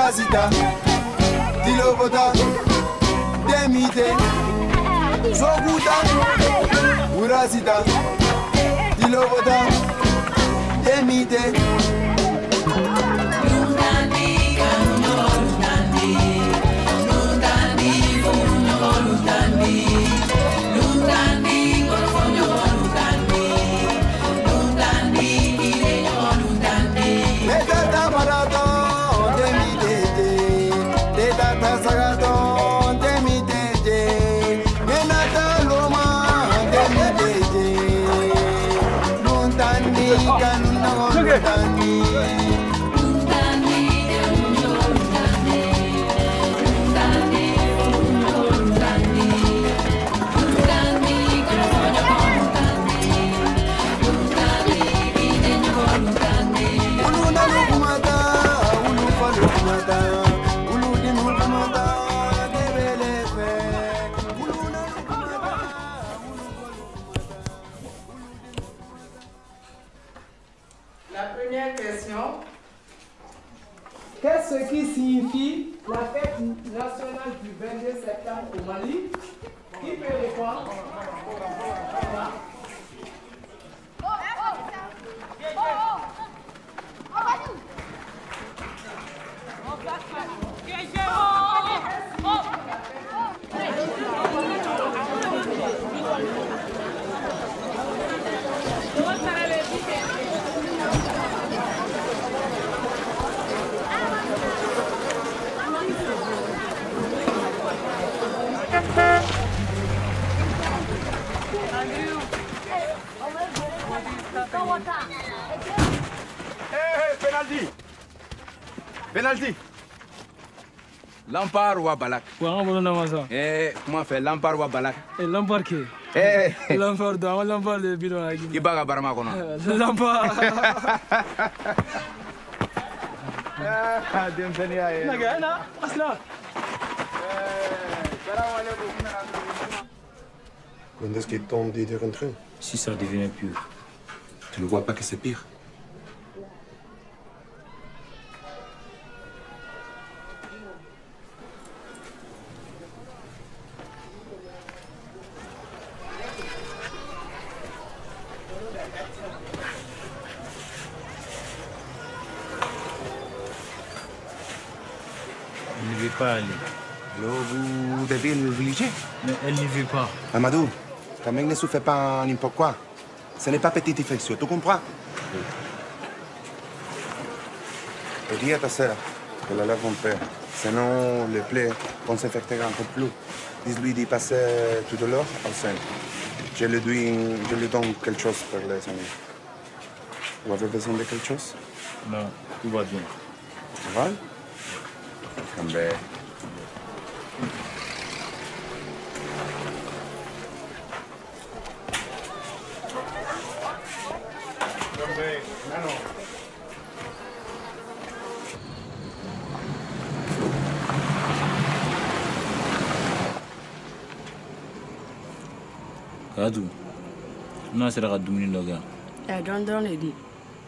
Urasita, Dilobota, Demite, Zoguta, Urasita, Dilobota, Demite. Qu'est-ce qui signifie la fête nationale du 22 septembre au Mali? Qui peut répondre? Penalty! Penalty! Lampard ou Balak? Comment fait Lampard ou Balak? Lampard qui? Lampard, Lampard de bidon. Qui baga barama kono? Lampard. Demsenia. Naga, na, asla. Quand est-ce qu'il tombe de rentrer? Si ça devient pur. Tu ne vois pas que c'est pire? Elle ne veut pas aller. Alors vous devez l'obliger? Mais elle ne veut pas. Amadou, ta mec ne souffre pas n'importe quoi. Ce n'est pas petite infection, tu comprends? Oui. Et dis à ta sœur que la lave mon père. Sinon, les plaies vont s'infecter encore plus. Dis-lui d'y passer tout de l'heure au sein. Je lui donne quelque chose pour les amis. Vous avez besoin de quelque chose? Non, tout va bien. Ça va? Cambe. Kadou, n'a sera ka dumuni dɔ kɛ yan. Dɔɔnin de di.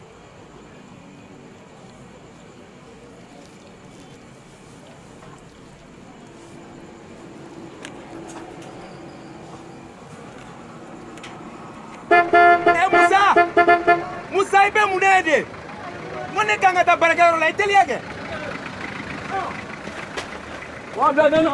Musa i bɛ mun de ye de? N ko ne kan ka taa baarakɛyɔrɔ la i teliya kɛ. Wa bila dɔɔnin.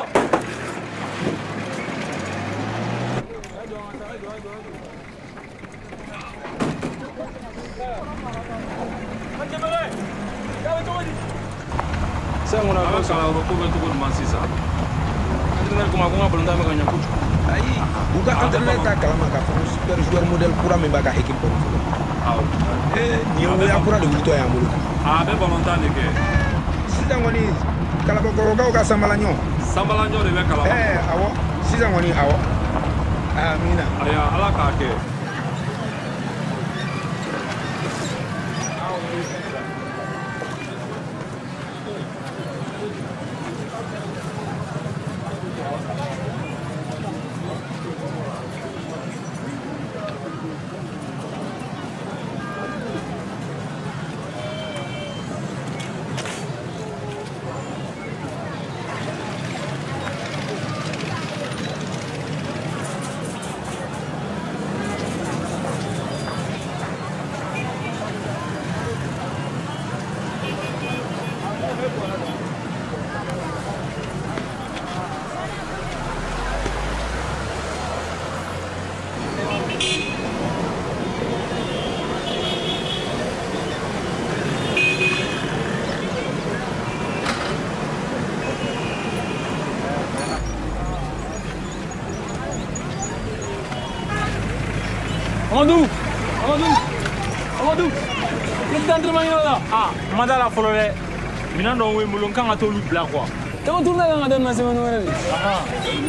Saya ngona ko sala ko be to ko man sisa. Adina ko ma ko ma bolonda me ganya kuchu. Ayi, u ka entraîneur ta kalama ka fɔ super joueur modèle kura min b'a ka équipe kɔnɔ fɔlɔ. Awɔ. Nin ye wuya kura de wulitɔ y'an bolo. A bɛ balontan de kɛ. Sisan kɔni kalabakɔrɔkaw ka sanbalaɲɔ. Sanbalaɲɔ de bɛ kalaba. Awɔ. Sisan kɔni awɔ. Amina. Aya, Ala k'a kɛ. Amadou! Qu'est-ce que tu là? Ah, Mada la follow. Minando, we mulunkan à tout le black. Tu vas tourner dans la semaine. Ah,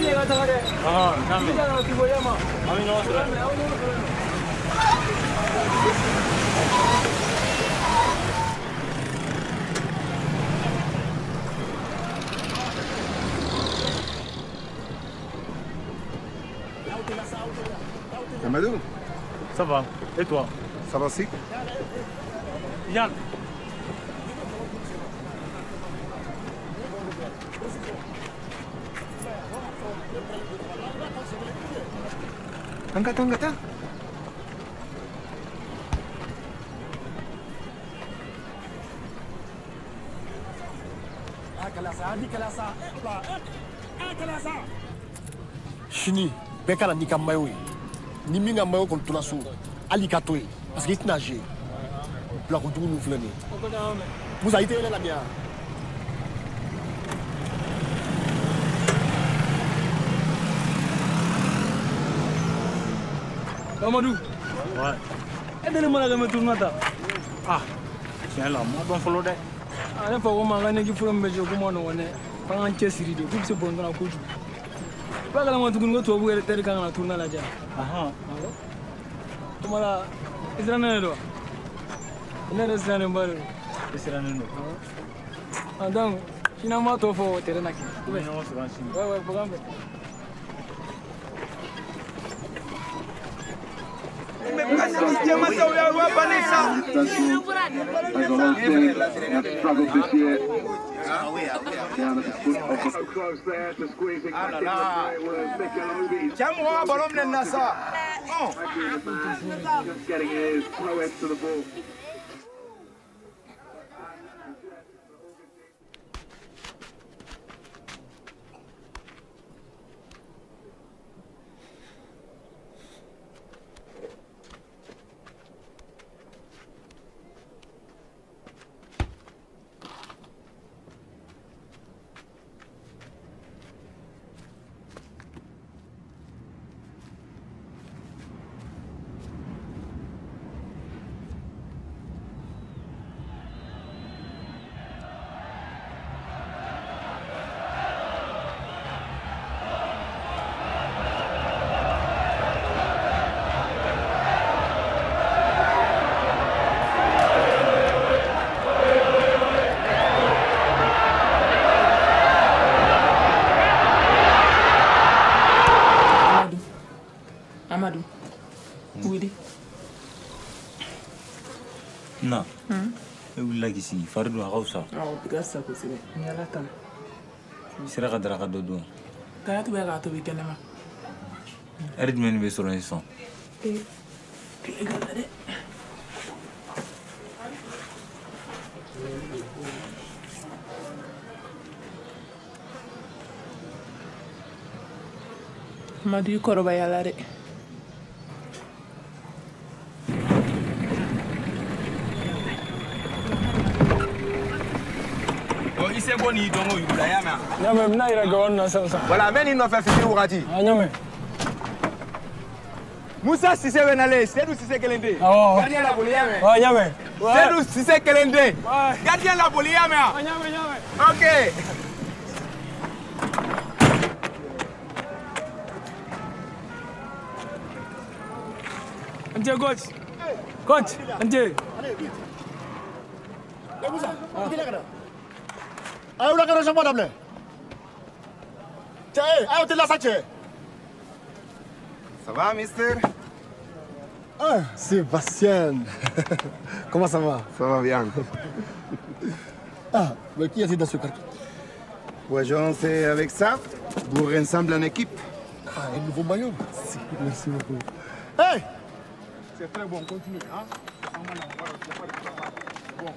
Amadou, ça va. Et toi? ça va aussi? Yann. Angkat. Chini, bɛɛ n'i ka maillot ye ni min ka maillot kɔni tora so hali i ka to yen parce que i tɛna jouer bilakojugu ninnu filɛ nin ye Musa i tɛ yɛlɛ la min wa Amadou. Ouais. Aidez-moi à me tourner là. Ah. Tiens là, moi bon follow dai. Ah, ne fa ko ma ngane ki from bejo ko mo no wone. Fa an chesiri de. Ku se bon na ko ju. Ba kala mo tugun go to bu ele ter kan na tourner la ja. Aha. Tumala Israna do. Ina Israna mbaro. Israna no. Ah donc, finalement to fo ter na ki. Ouais, programme. Amadou. Wili. Na. E wulila k'i sigi fari don a ka fisa. Awɔ bi ka fisa kosɛbɛ ni Ala ta la. I sera ka daraka dɔ dun. Kayatu bɛ k'a tobi kɛnɛma. Heure jumɛn bɛ sɔrɔ yen sisan? Tile ka la dɛ. Amadou i kɔrɔbaya la dɛ. Il s'est bon, il doit y avoir. Nyame mna ira gawon na sansa. Voilà, mais il nous fait finir Ourati. Ah nyame. Moussa Sissé Benale, c'est d'où Sissé Kelende. Gardien la Boliame. Ah nyame. C'est d'où Sissé Kelende. Gardien la Boliame. Ah nyame. OK. Ante coach. Ante. ayo udah kena sama dableh ayo telah saja Ça va, mister? ah Sébastien comment ça va Ça va bien. ah mais qui est dans ce quartier Ouais, c'est avec ça pour ensemble en équipe. ah un nouveau maillot merci beaucoup hey C'est très bon, continue. Hein? Bon.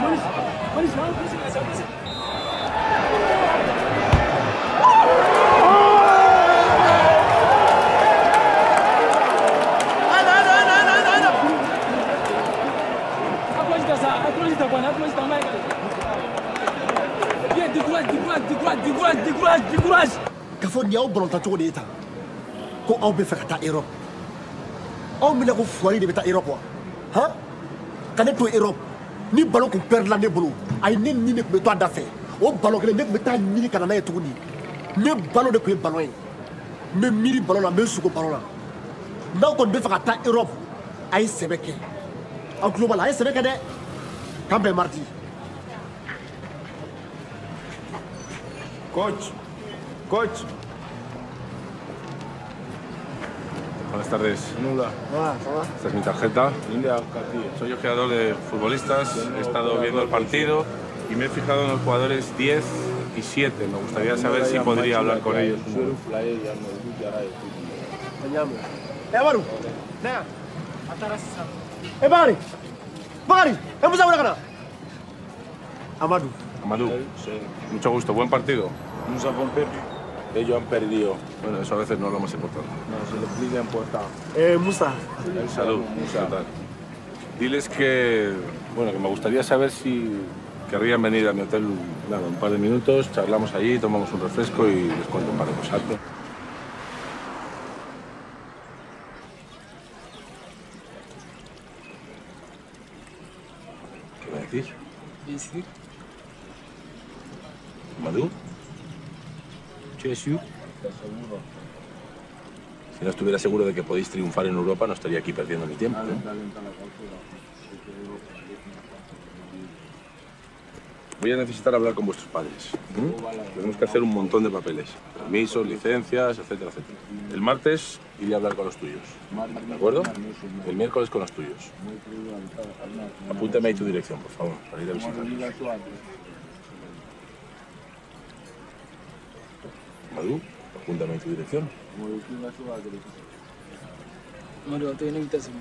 Décourage. Kafo ni aw balonta cogo de ye tan ko aw bɛ fɛ ka taa Europe aw minɛ ko fuwari de bɛ taa Europe wa han ka ne to Europe ni ballon kun perdra ne bolo a ye ne ni ne tun bɛ to a da fɛ o ballon kelen ne tun bɛ taa ɲini ka na n'a ye tuguni ne ballon de tun ye ballon ye n bɛ miiri ballon na n bɛ sugo ballon na n'aw kɔni bɛ fɛ ka taa Europe a ye sɛbɛ kɛ aw tulo b'a la a ye sɛbɛ kɛ dɛ k'an bɛn mardi. Coach. Buenas tardes. Hola, Esta es mi tarjeta. Soy ojeador de futbolistas. He estado viendo el partido y me he fijado en los jugadores 10 y 7. Me gustaría saber si podría hablar con ellos. Amadou, mucho gusto. Buen partido. Nous avons perdu. Ellos han perdido. Bueno, eso a veces no es lo más importante. No, c'est le plus important. Moussa. Salud. ¿Qué tal? Diles que, bueno, que me gustaría saber si querrían venir a mi hotel nada, un par de minutos, charlamos allí, tomamos un refresco y les cuento un par de cosas. ¿Qué va a decir? Bien sûr. ¿Madú? Tu es sûr? Si no estuviera seguro de que podéis triunfar en Europa, no estaría aquí perdiendo mi tiempo. Voy a necesitar hablar con vuestros padres. Tenemos que hacer un montón de papeles. Permisos, licencias, etcétera, etcétera. El martes iré a hablar con los tuyos. ¿De acuerdo? El miércoles con los tuyos. Apúntame ahí tu dirección, por favor, para ir a visitarlos. Madú, apúntame ahí tu dirección. Madou, estoy en invitación.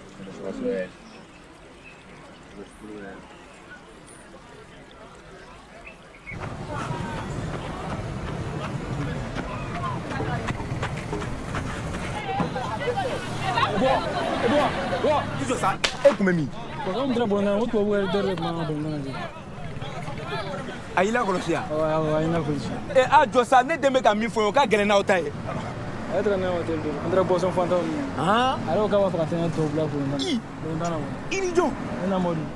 A y'i lakɔlɔsi yan. Awɔ, a ye n lakɔlɔsi. A jɔ sa ne den bɛ ka min fɔ o ka gɛlɛn n'aw ta ye. A ye taga n'a ye hôtel don. An taara boisson fantanw min. A yɛrɛ ko k'a b'a fɛ ka taa n ka tɔw bila kolon tan. Kolon tan na wa. I ni jɔn. Ne na Madu.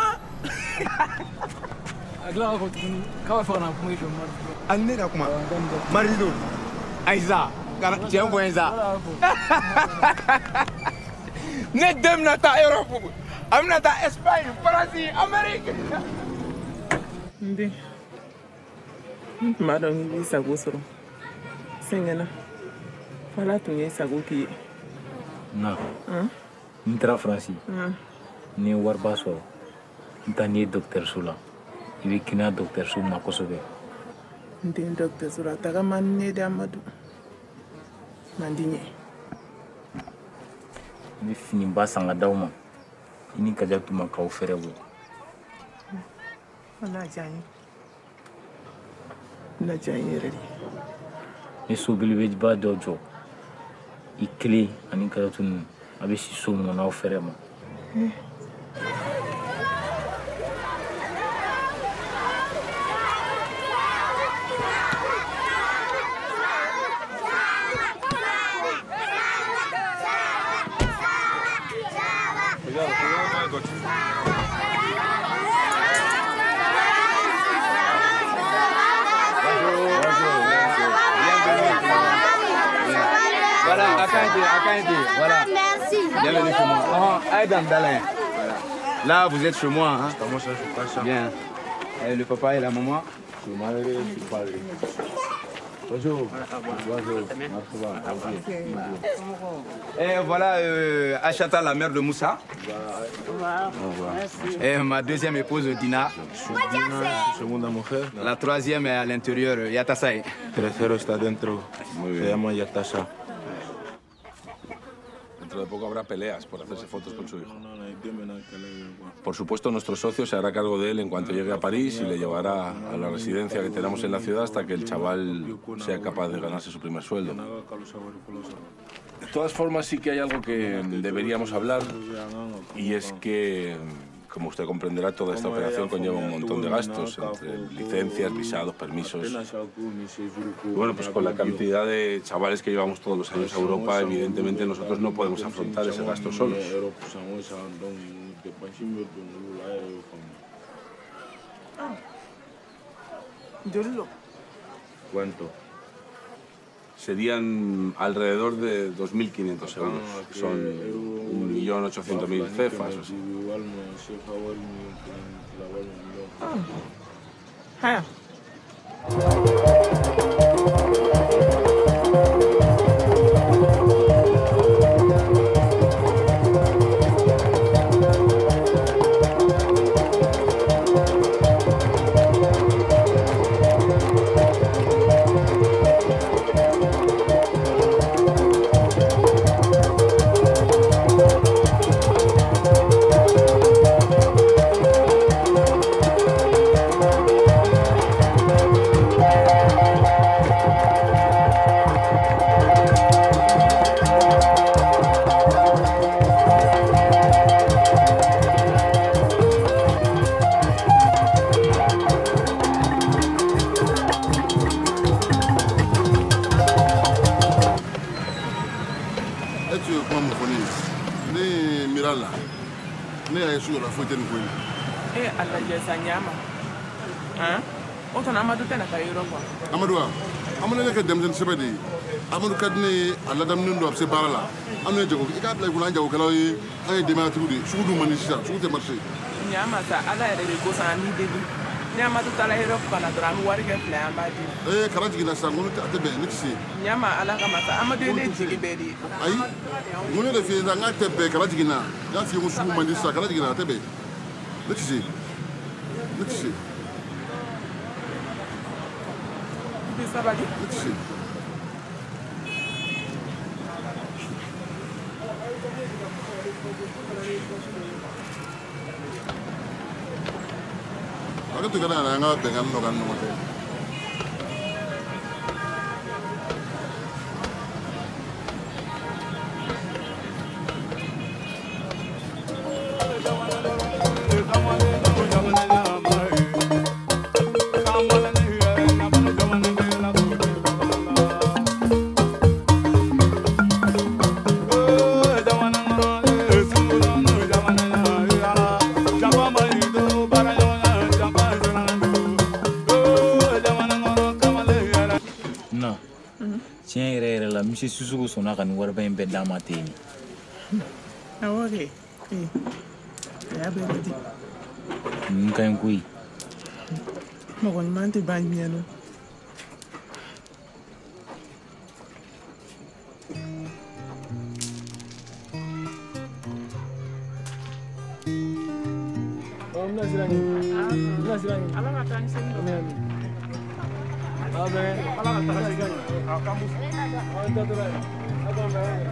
A tila k'a fɔ tuguni k'a b'a fɛ ka na kuma i fɛ Madu. Ani ne ka kuma. Marido. Ayiza. Tiɲɛ fɔ n ye sa. Ne den bɛna taa Europe. A bɛna taa Espagne, Faransi, Amérique. Nde. M'a dɔn k'i b'i sago sɔrɔ. Sɛgɛnna. Fala tun ye sago k'i ye. Na. N taara Faransi. Ni ye wariba sɔrɔ. N taa n'i ye dɔgɔtɔrɔso la. I bɛ kɛnɛya dɔgɔtɔrɔso min na kosɛbɛ. N tɛ dɔgɔtɔrɔso la. Taga man di ne de Amadu. Man di n ye. N bɛ finiba san ka d'aw ma. I ni Kaja tun ma k'aw fɛrɛ bɔ. Ala diya n ye. Ala diya n ye yɛrɛ de. Ni so belebeleba dɔ jɔ. I kelen ani Kaja ninnu a bɛ si so min kɔnɔ aw fɛrɛ ma. Voilà, Akante, voilà. Merci. Bienvenue chez moi. Aïdam Dalin. Là, vous êtes chez moi. Hein? Comment ça se passe? Bien. Et le papa et la maman. Bonjour. Et voilà Achata, la mère de Moussa. Et ma deuxième épouse, Dina. Segunda mujer. La troisième est à l'intérieur, Yatasai. Tercero está dentro. Se llama Yatasha. dentro de poco habrá peleas por hacerse fotos con su hijo. Por supuesto, nuestro socio se hará cargo de él en cuanto llegue a París y le llevará a la residencia que tenemos en la ciudad hasta que el chaval sea capaz de ganarse su primer sueldo. De todas formas, sí que hay algo que deberíamos hablar, y es que, como usted comprenderá, toda esta operación conlleva un montón de gastos, entre licencias, visados, permisos. Y bueno, pues con la cantidad de chavales que llevamos todos los años a Europa, evidentemente nosotros no podemos afrontar ese gasto solos. ¿Cuánto? Serían alrededor de 2.500 euros. Son 1.800.000 cefas. O sea. Sebedi Amadou Kadne Aladam Nundo of Sebarala. I'm not joking. I got like one joke. I demand to do Sudu Manisha, Sudu Marsi. Yamasa, I go and need Yamatu Talahero Panadram, what you plan by the Karajina Samuel at the Benixi. Yama Alakamasa, Amadou Jiggy. I one of the things I like to pay Karajina. That's your Sumanisa Karajina Tebe. Let's see. Let's see. Let's see. Aku tu kan orang dengan orang nomor tu. Si susu sona kan warba en bedda mateni awore ya beredi nkan kui mo gon mante bagnano ala ma tan sen do abe ala ma tan sen kamu ada tu lah ada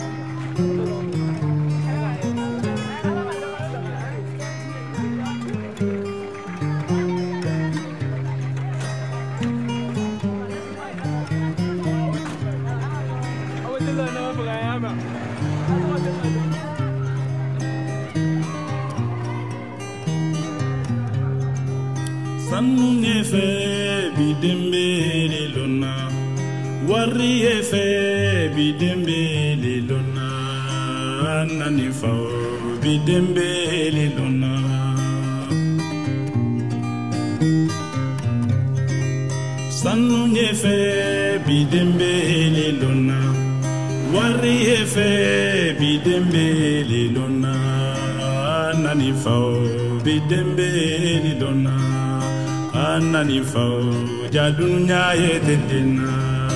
Sanu nefe bidembele lona Wari efe bidembele lona Nani fa bidembele lona Sanu nefe bidembele lona Wari efe bidembele lona Nani fa bidembele lona Anani fa jadunya yedena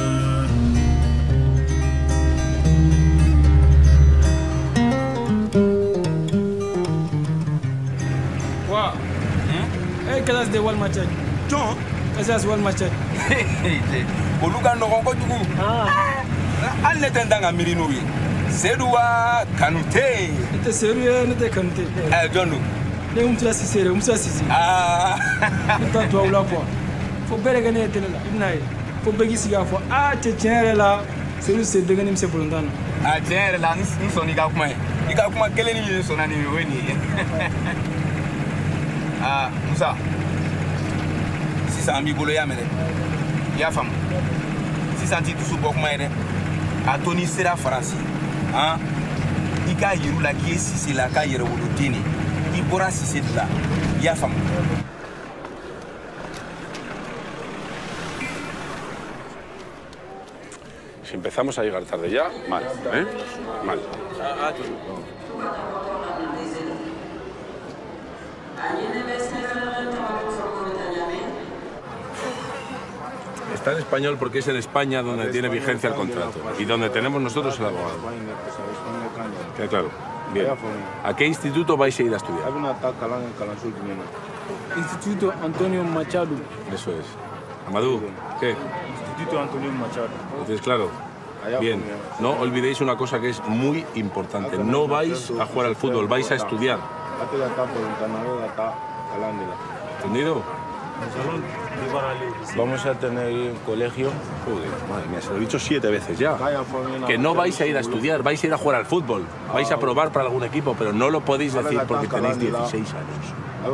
Wa kelas de wal macet ton kelas wal macet oluga no ko jugu alle tendanga mirinu wi Sedoua Kanouté. N'était sérieux, n'était Kanouté. John. Ne Moussa Sissé, Moussa Sissé. Ah. N'était toi ou la fois. Faut bien gagner télé là. Ibnaï. Faut bien gagner la fois. Ah, tiens là. C'est de gagner pour longtemps. Ah, tiens là, nous sommes les gars comment. Les gars comment quel est le son année oui. Ah, Moussa. Si ça ami golo ya mele. Ya fam. Si ça dit tout sous bok maire. A Tony sera français. Hein? Ika yiru la qui est si c'est la ka yere wolo tini. I bora si c'est là. Ya fam. Si empezamos a llegar tarde ya, mal, ¿eh? Mal. Está en español porque es en España donde tiene vigencia el contrato y donde tenemos nosotros el abogado. Queda claro. Bien. ¿A qué instituto vais a ir a estudiar? Instituto Antonio Machado. Eso es. Amadou, ¿qué? Instituto Antonio Machado. ¿Lo tienes claro? Bien. No olvidéis una cosa que es muy importante. No vais a jugar al fútbol, vais a estudiar. ¿Entendido? Vamos a tener un colegio. Joder, madre mía, se lo he dicho 7 veces ya. Que no vais a ir a estudiar, vais a ir a jugar al fútbol. Vais a probar para algún equipo, pero no lo podéis decir porque tenéis 16 años.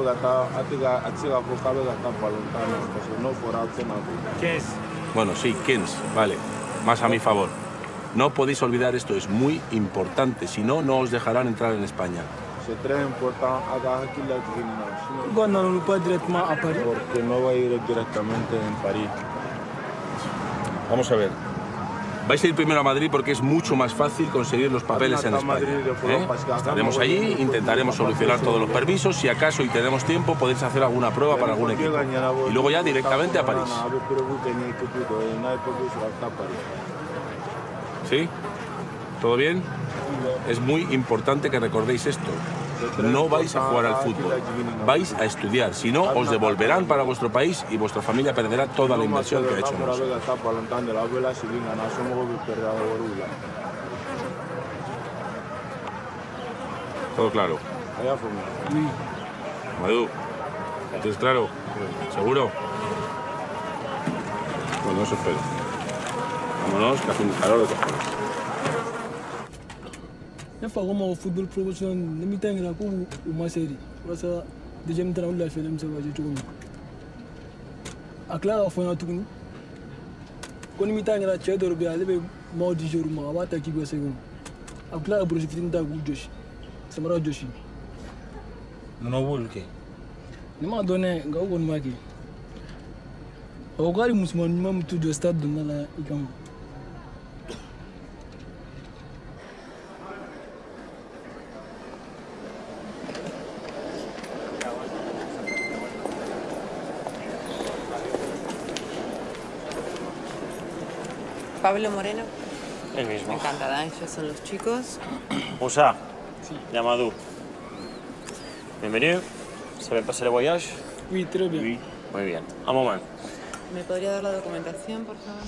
Bueno, sí, Kens, vale. Más a mi favor. No podéis olvidar esto, es muy importante. Si no, no os dejarán entrar en España. Pourquoi n'allons-nous pas directement à Paris? Porque no va a ir directamente en París. Vamos a ver. Vais a ir primero a Madrid porque es mucho más fácil conseguir los papeles en España. Estaremos allí, intentaremos solucionar todos los permisos. Si acaso y tenemos tiempo, podéis hacer alguna prueba para algún equipo. Y luego ya directamente a París. ¿Sí? ¿Todo bien? Es muy importante que recordéis esto. No vais a jugar al fútbol, vais a estudiar. Si no, os devolverán para vuestro país y vuestra familia perderá toda la inversión que ha hecho en vosotros. ¿Todo claro? Amadou, ¿tienes claro? ¿Seguro? Bueno, eso espero. Vámonos, que hace un calor de cojones. Ne fa comment au football professionnel ne mi tangira ko o ma série wasa deuxième temps la fait même ça va tout akla fa na tukuni ko ni mi tangira che do bi alebe mo di jour ma wa ta ki go segon akla bro fitin da gu joshi samara joshi no wolke ni ma donné nga gon ma ki o gari musman ma mutu do stade de la ikam. Pablo Moreno. El mismo. Encantada, ellos son los chicos. Moussa. Sí. Amadou. Bienvenido. ¿Se ven pasar el voyage? Oui, très bien. Oui. Muy bien. Un moment. ¿Me podría dar la documentación, por favor?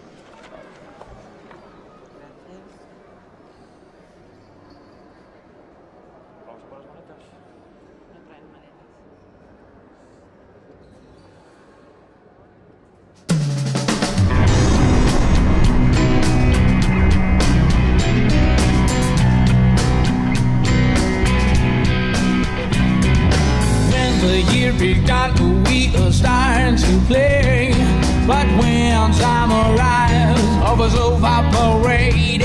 begun, we are starting to play. But when time arrives, all is evaporated.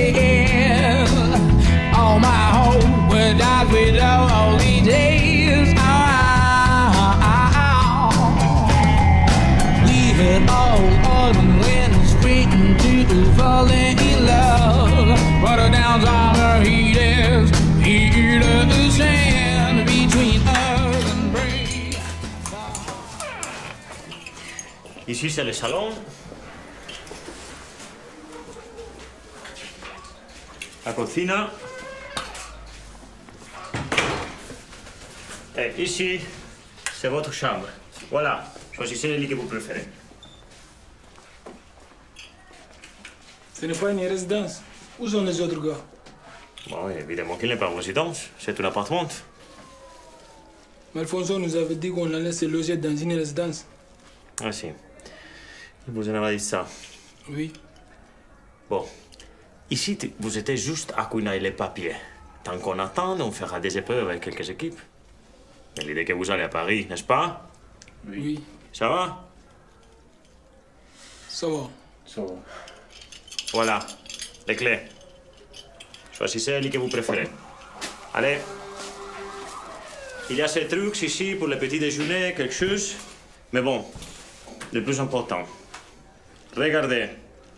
All my hope will die without all these days. Leave it all autumn, winter, spring to falling in love. But the down summer heat is sand between us and break. Ici c'est le salon. La cocina. Et ici, c'est votre chambre. Voilà, choisissez le lit que vous préférez. Ce n'est pas une résidence. Où sont les autres gars? Bon, évidemment qu'il n'est pas en résidence. C'est un appartement. Mais Alfonso nous avait dit qu'on allait se loger dans une résidence. Ah si. Il vous en avait dit ça. Oui. Bon. Ici, vous étiez juste à couiner les papiers. Tant qu'on attend, on fera des épreuves avec quelques équipes. Mais l'idée que vous allez à Paris, n'est-ce pas? Oui. Ça va? Ça va. Ça va. Voilà, les clés. Choisissez celle que vous préférez. Allez. Il y a ces trucs ici pour le petit déjeuner, quelque chose. Mais bon, le plus important. Regardez.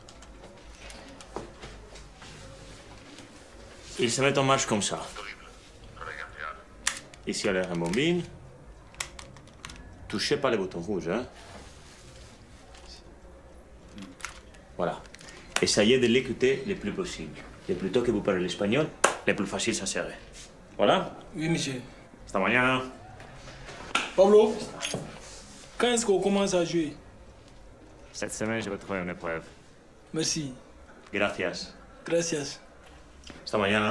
Il se met en marche comme ça. Ici, à la rembobine. Touchez pas les boutons rouges, hein. Voilà. Essayez de l'écouter le plus possible. Le plus tôt que vous parlez l'espagnol, le plus facile ça serait. Voilà. Oui, monsieur. Hasta mañana. Pablo, quand est-ce qu'on commence à jouer? Cette semaine, je vais trouver une épreuve. Merci. Gracias. Gracias. Hasta mañana.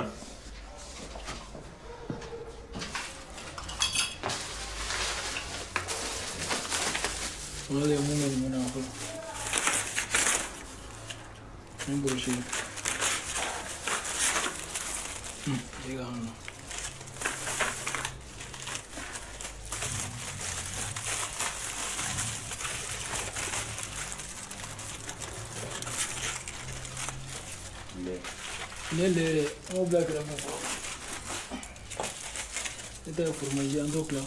Vale, un momento. Un bolsillo. Llegando. Lele, on va blaguer la bouffe. C'était un fromage en donc là.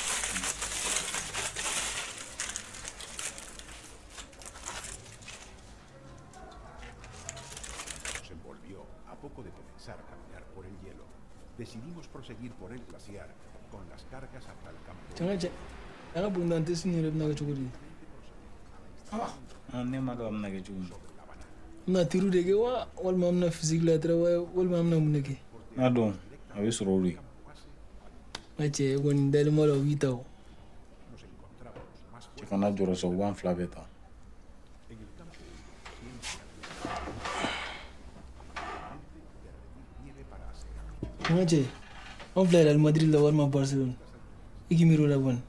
Nos envolvió a poco de comenzar a caminar por el hielo. Decidimos proseguir por el glaciar con las cargas hasta el campo. Changache, ana bundante sinire na ga chuguri. Ah, ne ma do am na ga chuguri. Na tiru de ge wa wal mam na physique la tra wal mam na muneke. Na don, a wi sorori. Ache gon dal mo lo witaw. Ci kana joro so wan flaveta. Changache, on flyer al Madrid la war ma Barcelone. Iki miro la bon.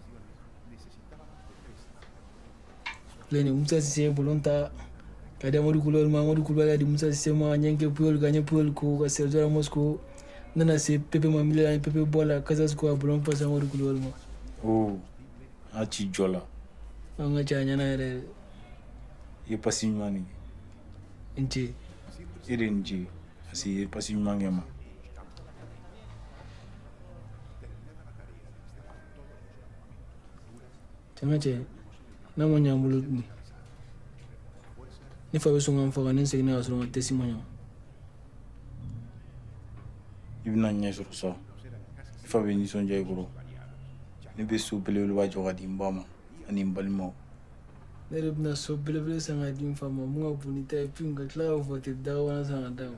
Lene Musa Cissé bolonta kadi Amadou Koulibaly adi Musa Cissé ma nyanke Puyol gagné Puyol ko Sergio Ramos ko nana se Pepe Mamila Pepe Bola Casas ko bolon passe Amadou Koulibaly ma. Oh, a ci jola. Anga cha nyana re. Ye pasi mani. Inti. Irinji, asi pasi mangema. Changache na mo nyamulu ni fa beso ngam fa ganin segna asro testimonio ibna nya sur so fa be ni son jay goro ni be su bele lu wajo gadi mbama ani mbalmo ne rebna so bele sanga dim fa mo nga bonita e pinga kla vote dawa sanga dawa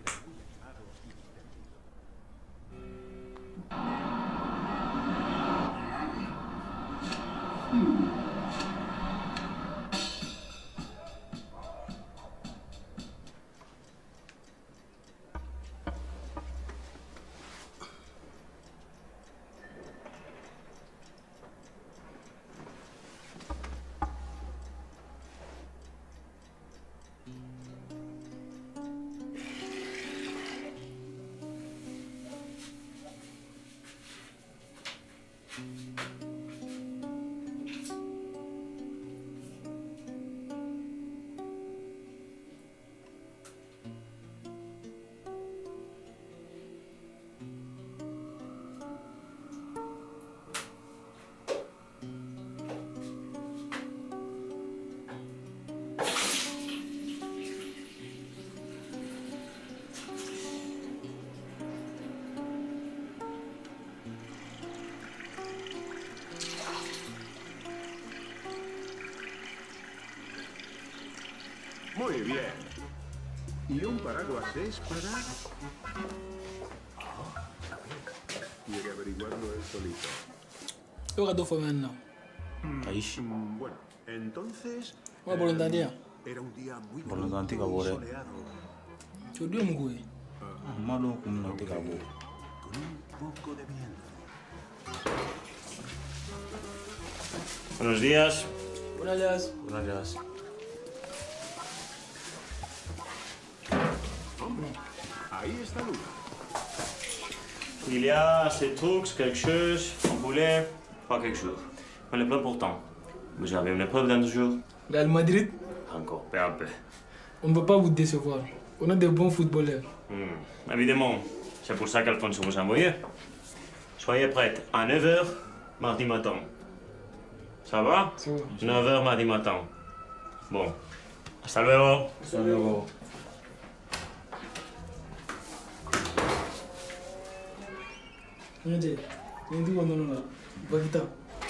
Muy bien. ¿Y un paraguas es para...? Tiene que averiguarlo él solito. Yo gato fue menos. Bueno, entonces... Una voluntaria. Era un día muy voluntaria, bore. Chudio mgwe. Malo como no te acabó. Buenos días. Buenos días. Buenos días. Ahí está Luna. Il y a ces trucs, quelque chose, vous voulez, pas quelque chose. Mais le plus important, vous avez une épreuve dans 2 jours. Real Madrid, Encore, peu à peu. on ne veut pas vous décevoir. On a des bons footballeurs. Évidemment, c'est pour ça qu'Alphonse vous a envoyé. Soyez prêts à 9h mardi matin. Ça va? 9h mardi matin. Bon. Hasta luego. Hasta luego. Oye, yo digo no, Bagita.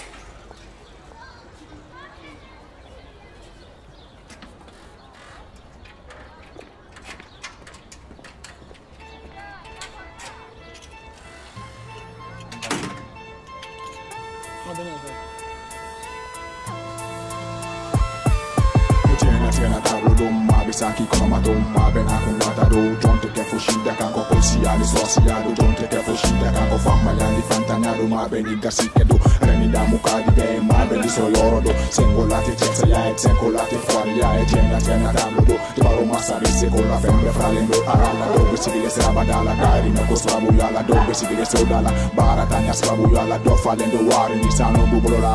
Tiena tablo dum mabe saki kono matum mabe na kun mata do jonte ke fushida kan ko polisia ni sosia do jonte ke fushida kan ko famma ya ni fantanya do mabe ni gasike do reni da mukadi be mabe ni so loro do singolate tetsa ya et singolate fuori ya et tiena tablo do ti baro masari se con la femmine fralendo aralla do besigile sera badala gari na ko slabu ya la do besigile sodala baratanya slabu ya la do falendo wari ni sano bubolola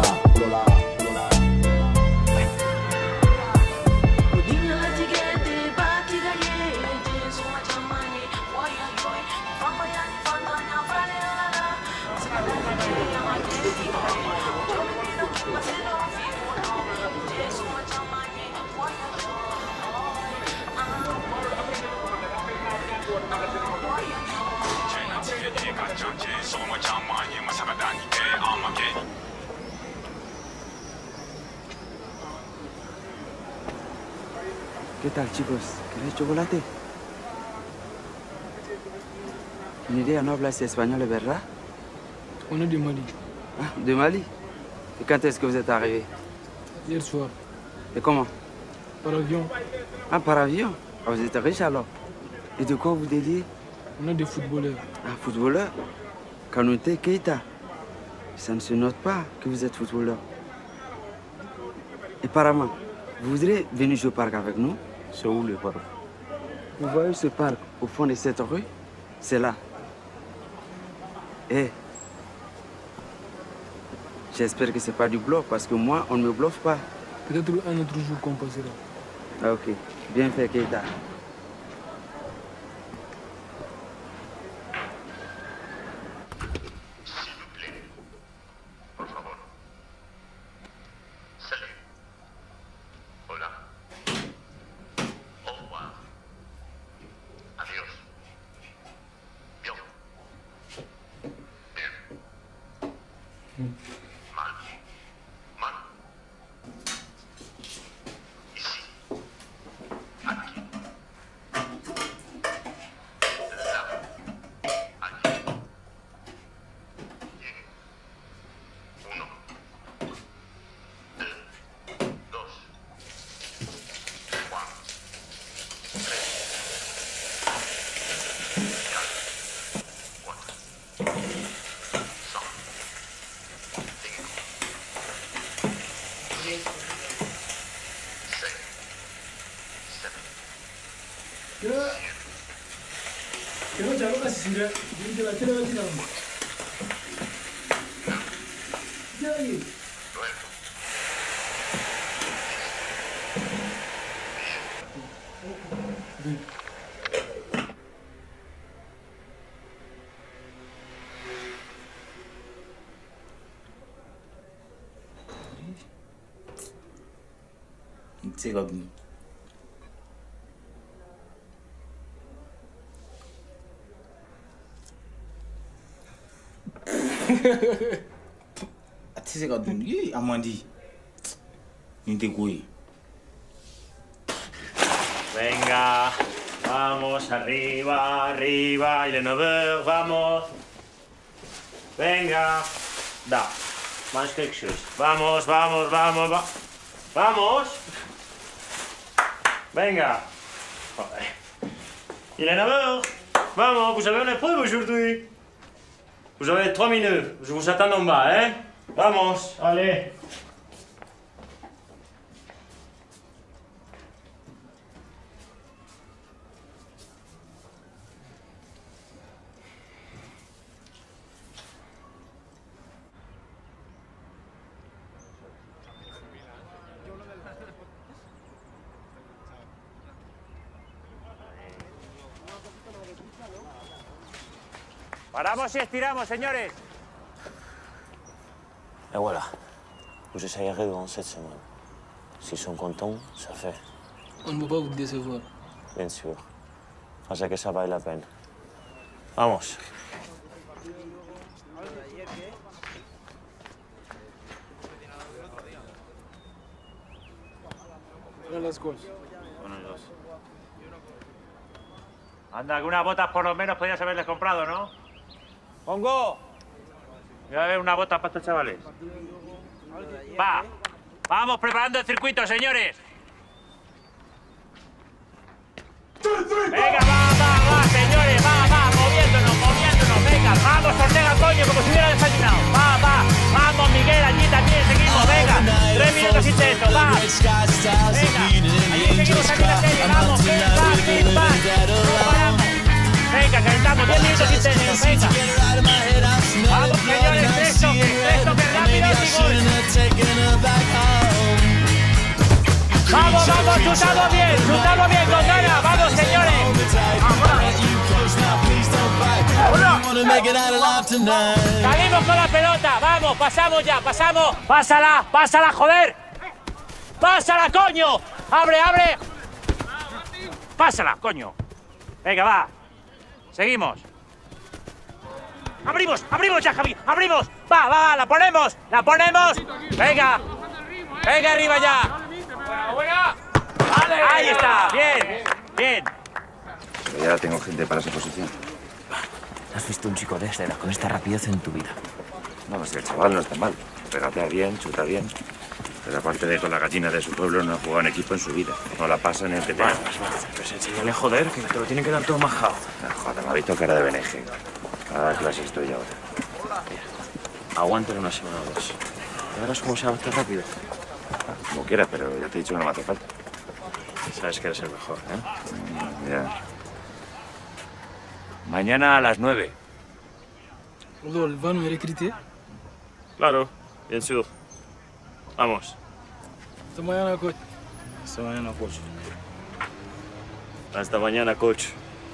¿Qué tal, chicos? ¿Queréis chocolate? Ni idea, no hablas español, ¿verdad? On est de Mali. Ah, de Mali? Et quand est-ce que vous êtes arrivé? Hier soir. Et comment? Par avion. Ah, par avion? Ah, vous êtes riche alors? Et de quoi vous dédiez? On est des footballeurs. Ah, footballeur? Kanouté Keita? Ça ne se note pas que vous êtes footballeur. Et apparemment, vous voudrez venir jouer au parc avec nous? C'est où le parc? Vous voyez ce parc au fond de cette rue? C'est là. Eh, j'espère que c'est pas du bluff parce que moi, on ne me bluffe pas. Peut-être un autre jour qu'on passera. Ah, ok. Bien fait, Keita. C'est comme Ati ka dun Amandi ni te koi. Venga, vamos, arriba, arriba, il est 9h, vamos. Venga, da, mange quelque chose. Vamos, vamos, vamos, vamos. Venga. Il est 9h. Vamos, vous avez une épreuve aujourd'hui. Vous avez 3 minutes. Je vous attends en bas, hein? Vamos, allez. Paramos y estiramos, señores. Et voilà. Vous essayerez durant cette semaine. S'ils sont contents, ça fait. On ne peut pas vous décevoir. Bien sûr. Hasta que ça vaille la peine. Vamos. Las cosas. Bueno, dos. Anda, algunas botas por lo menos podías haberles comprado, ¿no? ¡Pongo! Voy a ver unas botas para estos chavales. ¡Va! ¡Vamos preparando el circuito, señores! ¡Venga, va, señores! ¡Va, moviéndonos! ¡Venga, vamos, Ortega, coño, como si hubiera desayunado! ¡Va! ¡Vamos, Miguel, allí también, seguimos! ¡Venga! 3 minutos intensos, ¡va! ¡Venga! Allí seguimos aquí la serie, ¡vamos! ¡Pim, pam! ¡No paramos! ¡Venga, calentamos! 10 minutos intensos, venga. Vamos, señores, esto que rápido y gol. Vamos, chutamos bien, con ganas. Vamos, señores. Salimos con la pelota, vamos, pasamos ya, pasamos. Pásala, joder. Pásala, coño. Abre. Pásala, coño. Venga, va. Seguimos. Abrimos ya, Javi. Abrimos. Va, la ponemos. Venga, arriba ya. Buena. Vale. Ahí está, bien. Pero ya tengo gente para esa posición. ¿Has visto un chico de esta edad con esta rapidez en tu vida? No, pues el chaval no está mal. Regatea bien, chuta bien. Pero aparte de con la gallina de su pueblo, no ha jugado en equipo en su vida. No la pasa ni el que te haga. Pues enséñale, joder, que te lo tiene que dar todo majado. Joder, me ha visto cara de BNG. Cada clase estoy ahora. Aguántale una semana o dos. ¿Y verás cómo se avanza rápido? Como quieras, pero ya te he dicho que no me hace falta. Sabes que eres el mejor, ¿eh? Ya. Mañana a las 9. ¿Ils vont me recruter? Claro, bien sûr. Vamos. Hasta mañana, coach. Hasta mañana, coach.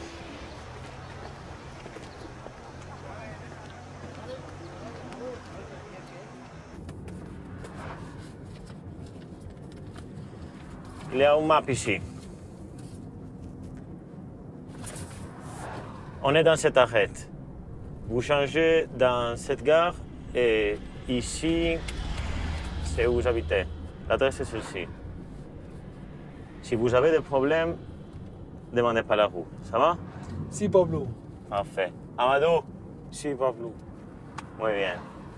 Il y a une map ici. On est dans cette arête. Vous changez dans cette gare et ici, c'est où vous habitez. L'adresse est celle-ci. Si vous avez des problèmes, demandez pas la roue. Ça va? Si, Pablo. Parfait. Amadou? Si, Pablo. Muy bien.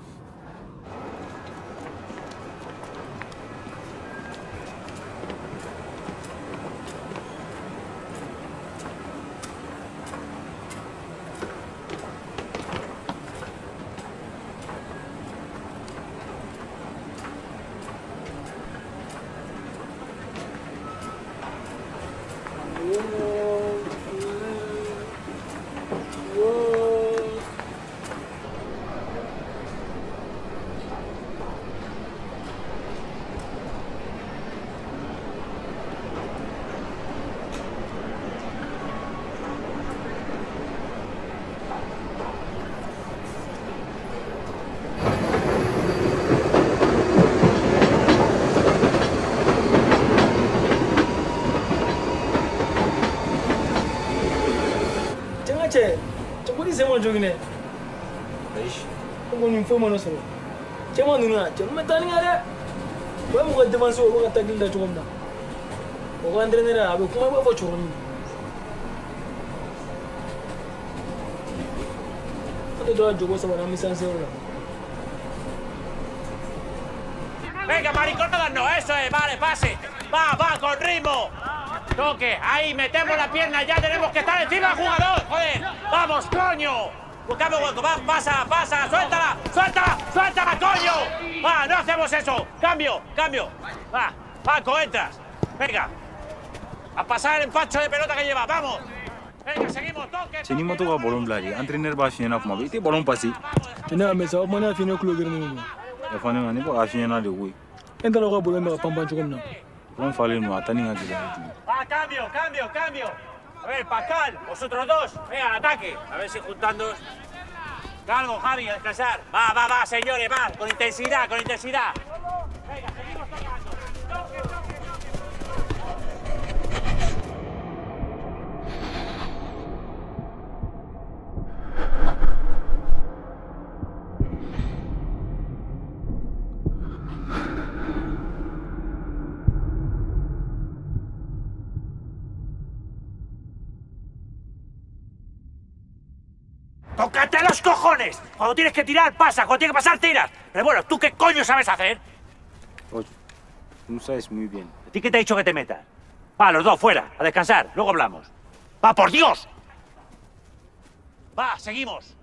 Jogine. Aish. Ko ni fo mono so. Chama nuna, chama tani ngare. Wa mo gadde man so ko tagil da chomda. O andre ne ra abe kuma ba fo choroni. Ate do jogo sa bana misan se ora. Venga, maricón, no, eso es, vale, pase. Va, con ritmo. Toque, ahí, metemos la pierna, ya tenemos que estar encima del jugador, joder. ¡Vamos, coño! Buscamos hueco, va, pasa, suéltala, coño. Va, no hacemos eso. Cambio. Va, Paco, entras. Venga. A pasar el empacho de pelota que lleva, vamos. Venga, seguimos, toque. Ceni ma to ka ballon bila de entraîneur ba fiɲɛna kuma bɛɛ i tɛ ballon passé. Ina mais ça va mana fini kulo gɛrɛ ne ma. Ya fana ne ba ka fiɲɛna de koyi. En tala ka ballon bɛ ka panpan cogo min na. Ballon falen no a ta ni ka gɛlɛn. Va, cambio. A ver, Pascal, vosotros dos, venga, al ataque. A ver si juntándoos. Calvo, Javi, a descansar. Va, señores, va, con intensidad. Venga, seguimos tocando. Toque. ¡Tócate los cojones! Cuando tienes que tirar, pasa. Cuando tienes que pasar, tiras. Pero bueno, ¿tú qué coño sabes hacer? Oye, tú sabes muy bien. ¿A ti qué te ha dicho que te metas? Va, los dos, fuera, a descansar. Luego hablamos. ¡Va, por Dios! Va, seguimos.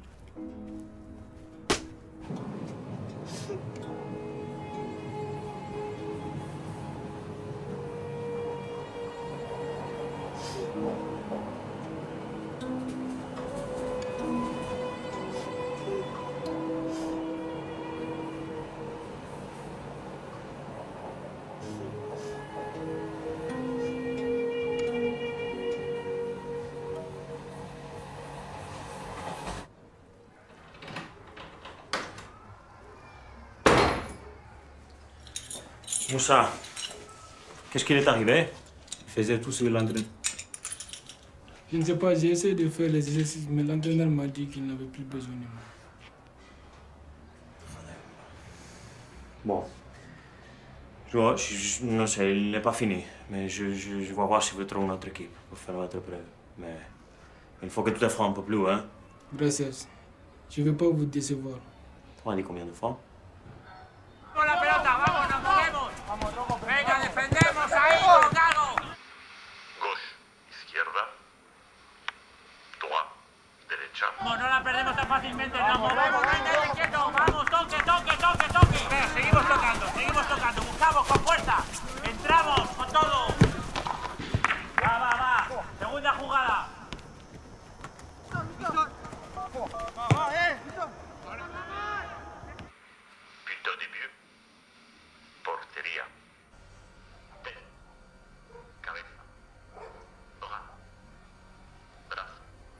Moussa, qu'est-ce qu'il est arrivé? Il faisait tout sur l'entraînement. Je ne sais pas, j'ai essayé de faire les exercices, mais l'entraîneur m'a dit qu'il n'avait plus besoin de moi. Bon. Non sais, il n'est pas fini. Mais je vais voir si je trouve une autre équipe pour faire notre preuve. Mais il faut que tu te fasses un peu plus, hein? Gracias. Je ne vais pas vous décevoir. On a dit combien de fois? Con la pelota, vamos, nos movemos. Venga, defendemos ahí, Gago. Gauche, izquierda, droite, derecha. No la perdemos tan fácilmente, nos movemos, venga, quieto, vamos, toque. Venga, seguimos tocando, buscamos con fuerza. Entramos con todo. Va. Segunda jugada. Punto de but, portería. Cabeza, brazo,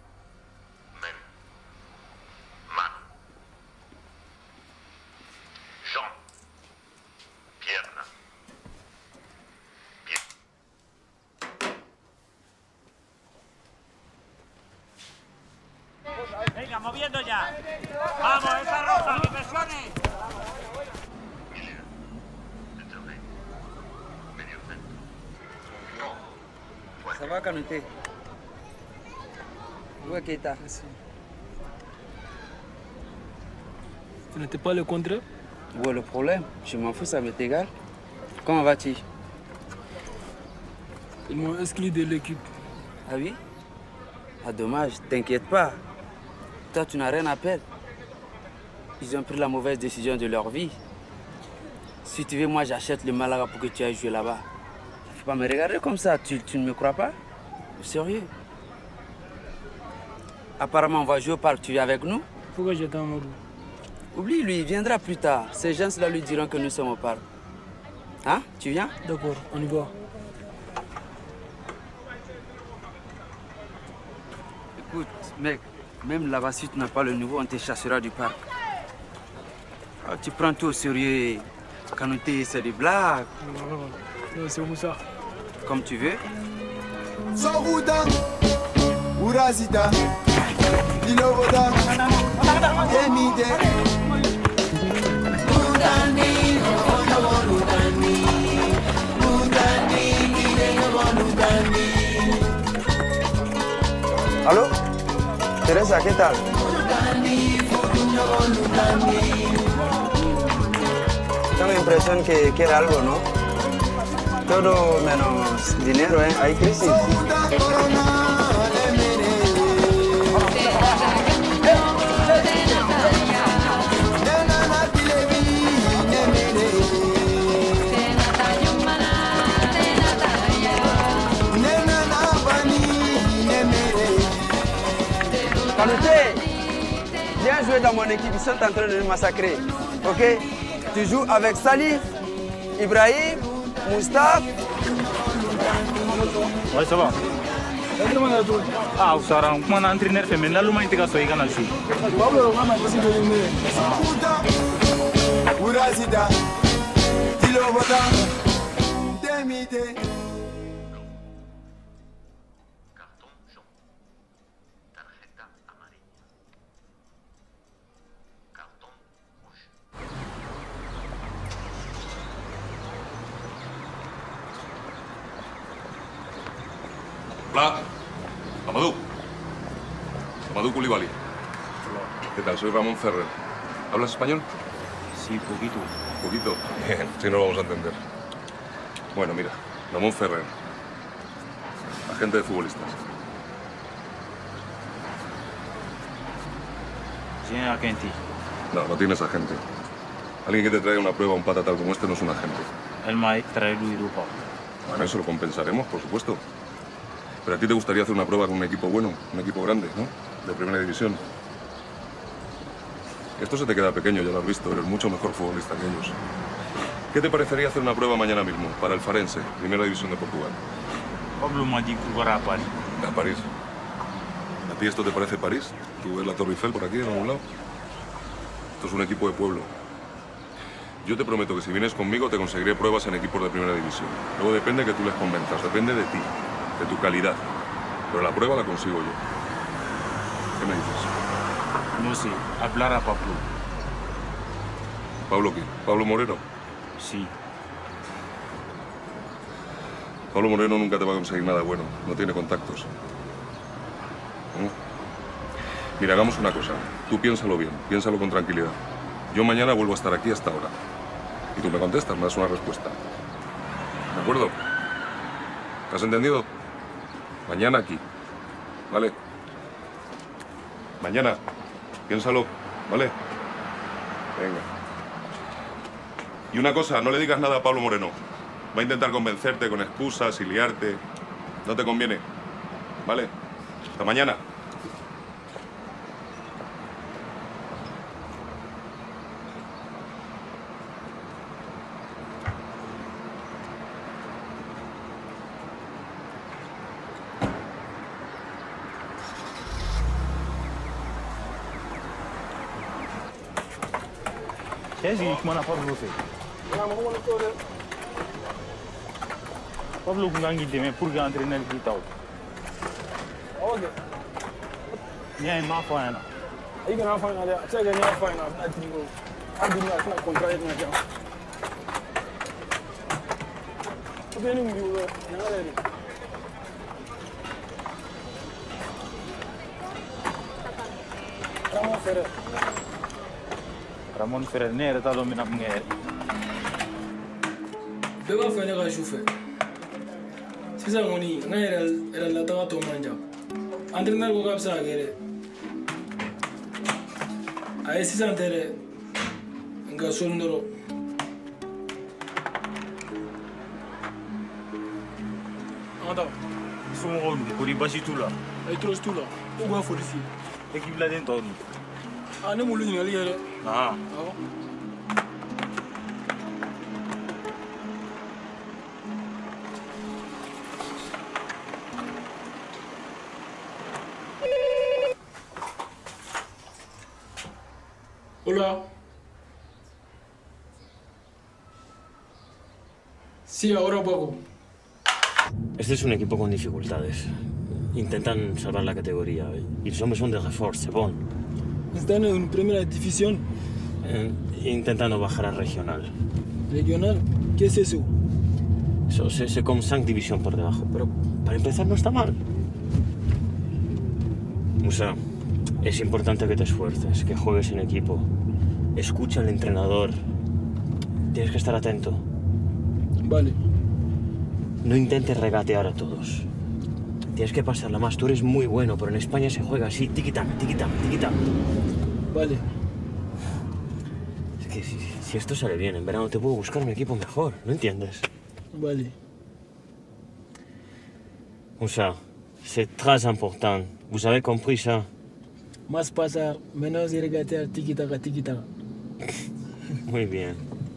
mano, jambe, pierna, pie. Venga, moviendo ya. Vamos, esa roja, que presione. Ça va, Kanouté? Où est Keita? Tu n'étais pas le contraire? Où est le problème? Je m'en fous, ça m'est égal. Comment vas-tu? Ils m'ont exclu de l'équipe. Ah oui? Ah dommage, t'inquiète pas. Toi, tu n'as rien à perdre. Ils ont pris la mauvaise décision de leur vie. Si tu veux, moi, j'achète le Malaga pour que tu ailles jouer là-bas. Faut pas me regarder comme ça, tu ne me crois pas? Sérieux? Apparemment, on va jouer au parc, tu viens avec nous? Pourquoi j'attends Amadou? Oublie, lui, il viendra plus tard. Ces gens-là lui diront que nous sommes au parc. Hein? Tu viens? D'accord, on y va. Écoute, mec, même là-bas, si tu n'as pas le nouveau, on te chassera du parc. Ah, tu prends tout au sérieux. Kanouté, c'est des blagues. Non, c'est Moussa. Comme tu veux. Soruda, Urazida, Diloboda, Demide. Allô? Teresa, ¿qué tal? Tengo la impresión que quiere algo, ¿no? Todo menos dinero, ¿eh? Hay crisis. Kanouté, viens jouer dans mon équipe, ils sont en train de nous massacrer. Ok? Tu joues avec Salif, Ibrahim, Moustapha. Ouais, ça va. Ah, vous savez, on a un entraîneur féminin, le maintien de la Canal. Hola, Amadou. Amadou Coulibaly. ¿Qué tal? Soy Ramón Ferrer. ¿Hablas español? Sí, poquito. ¿Poquito? Bien, si no lo vamos a entender. Bueno, mira, Ramón Ferrer, agente de futbolistas. ¿Tiene agente? No, no tienes agente. Alguien que te trae una prueba, un patatal como este, no es un agente. El MAE trae el Europa. Bueno, eso lo compensaremos, por supuesto. Pero a ti te gustaría hacer una prueba con un equipo bueno, un equipo grande, ¿no? De primera división. Esto se te queda pequeño, ya lo has visto, eres mucho mejor futbolista que ellos. ¿Qué te parecería hacer una prueba mañana mismo para el Farense, primera división de Portugal? Pablo me ha dicho que va a París. A París. ¿A ti esto te parece París? ¿Tú ves la Torre Eiffel por aquí, en algún lado? Esto es un equipo de pueblo. Yo te prometo que si vienes conmigo te conseguiré pruebas en equipos de primera división. Luego depende que tú les convenzas, depende de ti, de tu calidad. Pero la prueba la consigo yo. ¿Qué me dices? No sé, hablar a Pablo. ¿Pablo qué? ¿Pablo Moreno? Sí. Pablo Moreno nunca te va a conseguir nada bueno, no tiene contactos. ¿No? Mira, hagamos una cosa. Tú piénsalo bien, piénsalo con tranquilidad. Yo mañana vuelvo a estar aquí hasta ahora. Y tú me contestas, me das una respuesta. ¿De acuerdo? ¿Te has entendido? Mañana aquí. ¿Vale? Mañana. Piénsalo, ¿vale? Venga. Y una cosa, no le digas nada a Pablo Moreno. Va a intentar convencerte con excusas y liarte. No te conviene. ¿Vale? Hasta mañana. Qu'est-ce que tu as fait? Pablo ko ngi demé pour nga entraîner ki taw. Ok. Ñay ma fa na. Ay gana fa na de, ce ga ne fa na na tingo. Andi na na contrat na jam. Ko be ni mu yo na ngale ni. Ramon Ferrer. Ramon Ferrer ne era talo mina ngere. Beba fa ne ga chauffeur. Sisan kɔni n ka yɛrɛ lataga tɔ man jan entraîneur ko k'a bɛ se ka kɛ dɛ a ye sisan tɛ dɛ nka sɔnni dɔrɔn an ta somɔgɔw dun kori basi t'u la ayi tɔɔrɔsi t'u la k'u ka foli f'i ye équipe laden tɔw dun ne m'olu ɲininkali kɛ dɛ awɔ Hola. Sí, ahora poco. Este es un equipo con dificultades. Intentan salvar la categoría. Y los hombres son de reforzos, c'est bon. Están en primera división. Intentando bajar a regional. ¿Regional? ¿Qué es eso? Eso c'est comme 5 divisions por debajo. Pero para empezar no está mal. Musa, es importante que te esfuerces, que juegues en equipo. Escucha al entrenador. Tienes que estar atento. Vale. ¿De acuerdo? Vale. Caso entendido. Mañana aquí. ¿Vale? Vale. No intentes regatear a todos. Tienes que pasarla más. Tú eres muy bueno, pero en España se juega así, tiki-tac, tiki-tac, tiki-tac. Vale. Es que si esto sale bien, en verano te puedo buscar un equipo mejor, ¿no entiendes? Vale. Moussa, c'est très important. Vous avez compris ça? Más pasar, menos de regatear, tiki-taka, tiki-taka. Muy bien.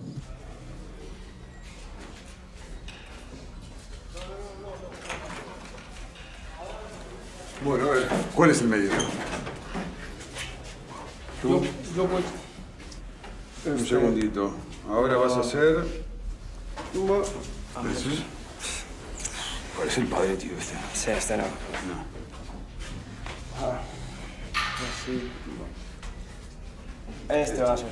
Bueno, a ver, ¿cuál es el medio? ¿Tú? Yo voy. Un segundito. Ahora vas a ser... ¿Cuál es el padre, tío, este? Sí, este no. Sí. Este va a ser.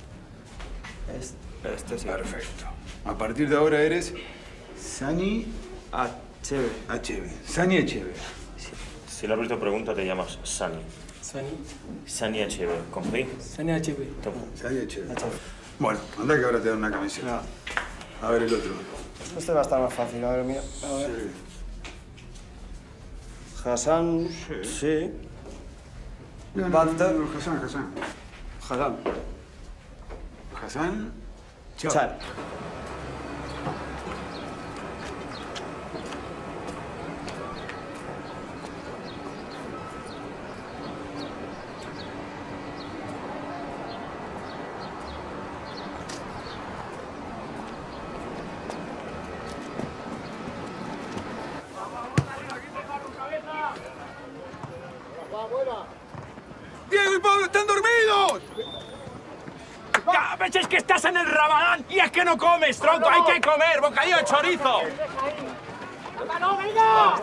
Este sí. Perfecto. A partir de ahora eres Sani Achebe. Sani Achebe. Si la próxima pregunta te llamas Sani. Sani. Sani Achebe, ¿compris? Sani HB. Sani Achebe. Bueno, anda que ahora te dan una camiseta. A ver el otro. Este va a estar más fácil. A ver, mira. A ver. Hassan. Sí. Banta. No, Hassan. Hassan. Hassan. Char. ¡Diego y Pablo están dormidos! ¡Es que estás en el Ramadán y es que no comes, tronco! ¡Hay que comer! ¡Bocadillo de chorizo! ¡No, venga!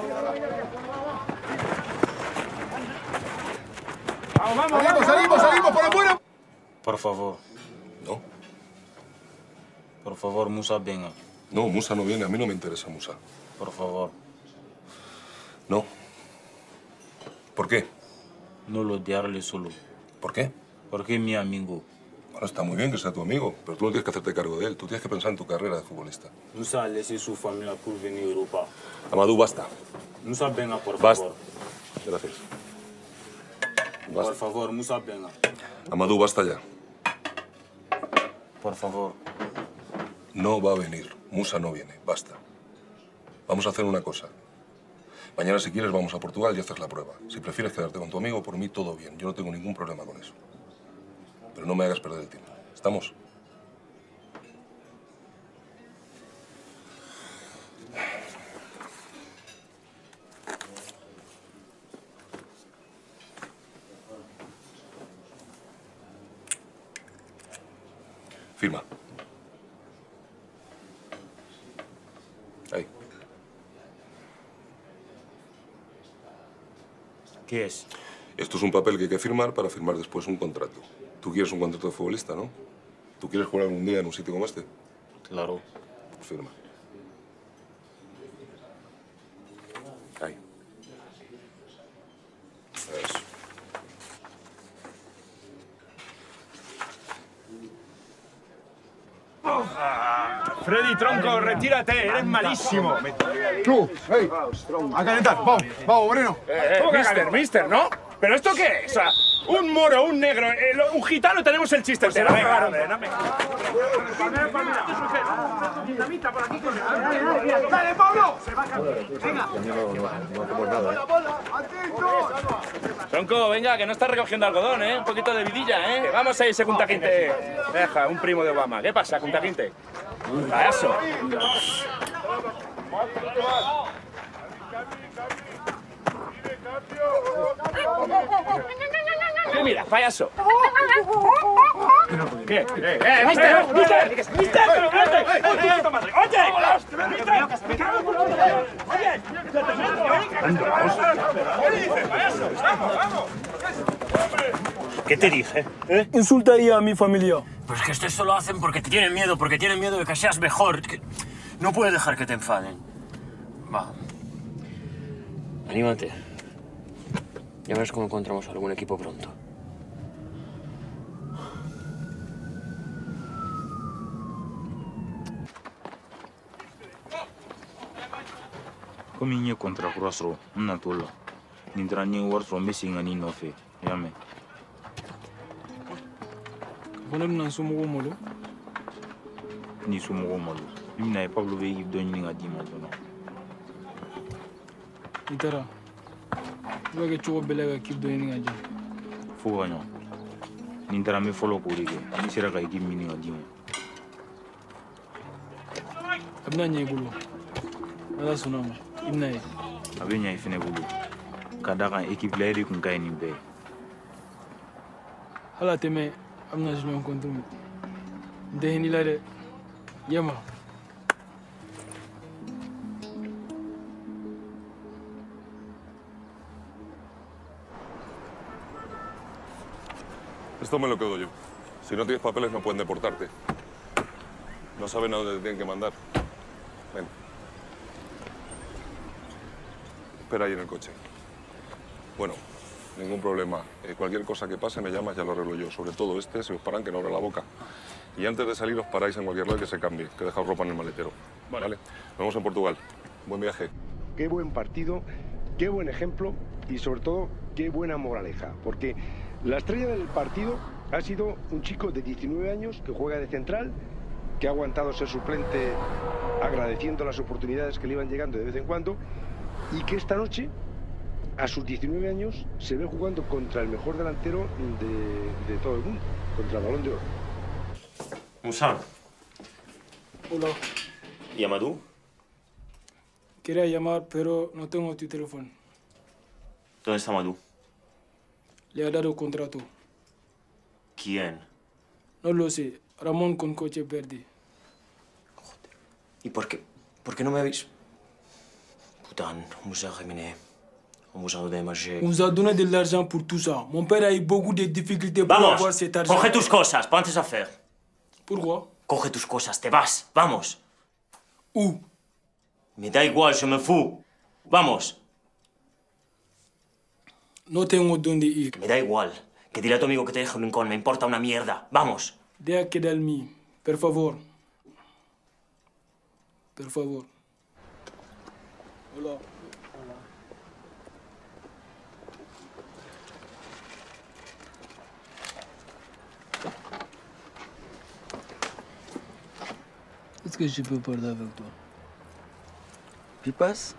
¡Salimos por afuera! Por favor. No. Por favor, Moussa, venga. No, Moussa no viene. A mí no me interesa Moussa. Por favor. No. ¿Por qué? No lo dejarle solo. ¿Por qué? Porque es mi amigo. Bueno, está muy bien que sea tu amigo, pero tú no tienes que hacerte cargo de él. Tú tienes que pensar en tu carrera de futbolista. Moussa a laissé su familia pour venir a Europa. Amadou, basta. Moussa, venga, por Basta. favor. Gracias. Por favor, Moussa, venga. Amadou, basta ya. Por favor. No va a venir. Moussa no viene. Basta. Vamos a hacer una cosa. Mañana, si quieres, vamos a Portugal y haces la prueba. Si prefieres quedarte con tu amigo, por mí todo bien. Yo no tengo ningún problema con eso. Pero no me hagas perder el tiempo. ¿Estamos? Firma. Ahí. ¿Qué es? Esto es un papel que hay que firmar para firmar después un contrato. Tú quieres un contrato de futbolista, ¿no? ¿Tú quieres jugar algún día en un sitio como este? Claro. Firma. Ahí. Eso. Freddy, tronco, retírate, eres malísimo. Tú, hey, a calentar, vamos, Moreno. Mister, ¿no? ¿Pero esto qué es? O sea, un moro, un negro, un gitano, tenemos el chiste entero. Venga, hombre. Dinamita por aquí. ¡Dale, Pablo! Venga. Tronco, venga, que no estás recogiendo algodón, ¿eh? Un poquito de vidilla, ¿eh? Vamos ahí, ese Kunta Kinte. Deja, un primo de Obama. ¿Qué pasa, Kunta Kinte? Payaso. ¿Qué mira, payaso? ¿Qué? ¡Mister! ¿Qué te dije? Insultaría a mi familia. Pues que esto lo hacen porque te tienen miedo de que seas mejor. No puedes dejar que te enfaden. Va. Anímate. Ya verás cómo encontramos algún equipo pronto. Comme il y a contrat pour ça, on a tout là. Ni trani war from missing ani no fe. Yame. Bonam na sumo molo. Ni sumo molo. Imna e Pablo ve do ni ngadi mo no. Itara. Wage chuo belega kip do ni ngadi. Fo wanyo. Ni tara me follow ko rige. Ni sira ka iki mini ngadi mo. Abna nye bulu. Ala sunama. Imna e. Abenya ifine bulu. Kadaka équipe lairi kun kay ni be. Hala teme amna jino kontum. Dehini la de. Yama. Esto me lo quedo yo. Si no tienes papeles no pueden deportarte. No saben a dónde te tienen que mandar. Ven. Espera ahí en el coche. Bueno, ningún problema. Cualquier cosa que pase me llamas, ya lo arreglo yo. Sobre todo este, si os paran, que no abra la boca. Y antes de salir os paráis en cualquier lado y que se cambie, que dejáis ropa en el maletero. Vale. Nos vemos en Portugal. Buen viaje. Qué buen partido, qué buen ejemplo y sobre todo qué buena moraleja. Porque la estrella del partido ha sido un chico de 19 años que juega de central, que ha aguantado ser suplente agradeciendo las oportunidades que le iban llegando de vez en cuando y que esta noche, a sus 19 años, se ve jugando contra el mejor delantero de todo el mundo, contra el Balón de Oro. Moussa. Hola. ¿Y Amadou? Quería llamar, pero no tengo tu teléfono. ¿Dónde está Amadou? Le ha dado contrato. ¿Quién? No lo sé. Ramón con coche verde. ¿Y por qué no me habéis...? Putain, on vous a rémuné. On vous a donné à manger. On vous a donné de l'argent pour tout ça. Mon père a eu beaucoup de difficultés pour Vamos, avoir cet argent. coge tus cosas, pon tes affaires. Pourquoi? Coge tus cosas, te vas, vamos. Où? Me da igual, je me fous. Vamos. No tengo dónde ir. Me da igual. Que dile a tu amigo que te deje un rincón, me importa una mierda. Vamos. Deja quedarme, por favor. Por favor. Hola. Est-ce que je peux parler avec toi? Pipas?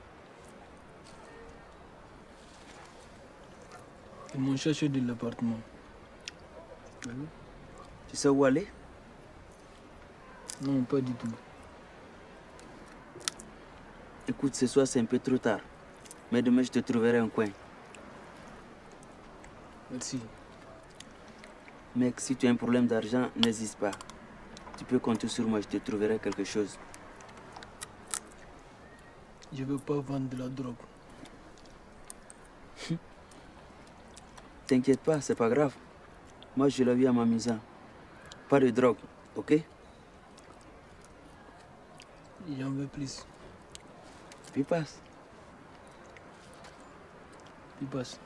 Ils m'ont cherché de l'appartement. Tu sais où aller? Non, pas du tout. Écoute, ce soir c'est un peu trop tard. Mais demain je te trouverai un coin. Merci. Mec, si tu as un problème d'argent, n'hésite pas. Tu peux compter sur moi, je te trouverai quelque chose. Je veux pas vendre de la drogue. T'inquiète pas, c'est pas grave. Moi, je l'ai vu à ma maison. Pas de drogue, ok? J'en veux plus. Pipas. Pipas.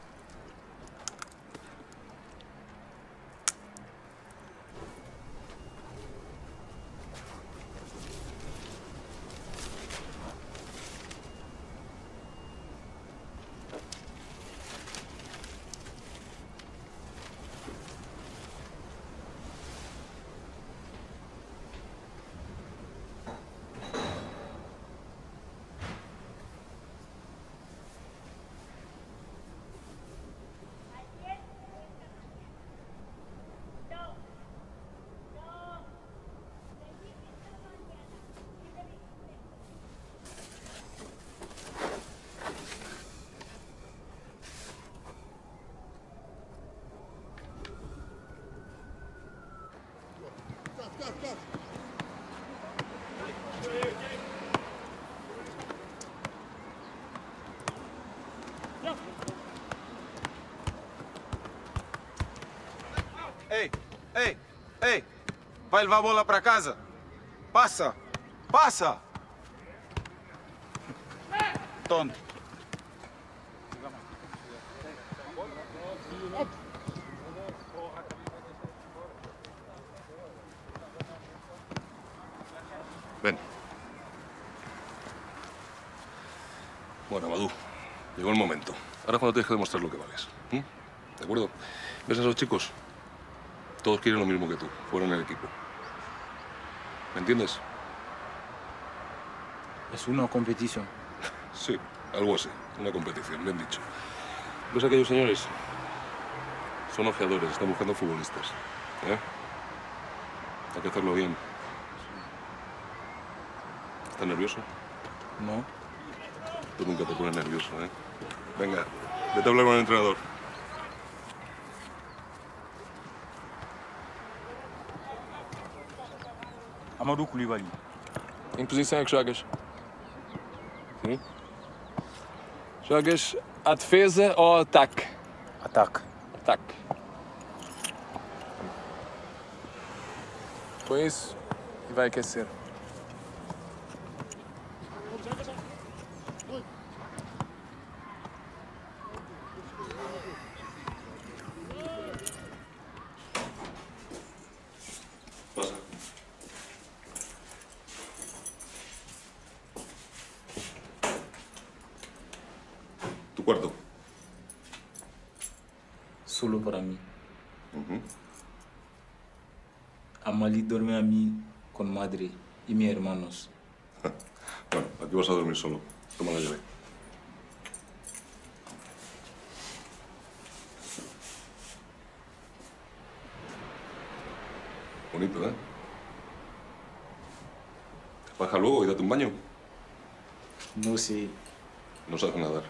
Ei, ei, ei! Vai levar a bola para casa? Passa! Passa! Tonto. Ven. Bueno, Amadou, llegó el momento. Ahora es cuando tienes que demostrar lo que vales. ¿De acuerdo? ¿Ves a esos chicos? Todos quieren lo mismo que tú, fuera en el equipo. ¿Me entiendes? Es una competición. Sí, algo así. Una competición, bien dicho. ¿Ves a aquellos señores? Son ojeadores, están buscando futbolistas. Hay que hacerlo bien. ¿Estás nervioso? No. Tú nunca te pones nervioso, Venga, vete a hablar con el entrenador. Amadou Koulibaly. Em que posição é que jogas? Jogas à defesa ou ataque? Ataque. Ataque. Põe isso e vai aquecer. Pasa. Tu cuarto. Solo para mí. Amali duerme a mí con madre y mis hermanos. Bueno, aquí vas a dormir solo. Toma la llave. Bonito, ¿eh? Baja luego y date un baño. No sé. No sabes nadar.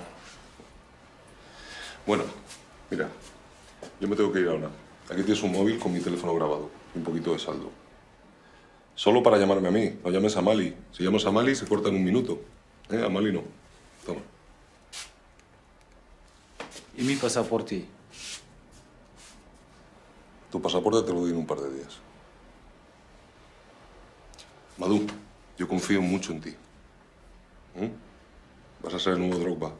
Bueno, mira, yo me tengo que ir ahora. Aquí tienes un móvil con mi teléfono grabado y un poquito de saldo. Solo para llamarme a mí, no llames a Mali. Si llamas a Mali se corta en un minuto. A Mali no. Toma. ¿Y mi pasaporte? Tu pasaporte te lo doy en un par de días. Amadou, yo confío mucho en ti. Vas a ser el nuevo Drogba.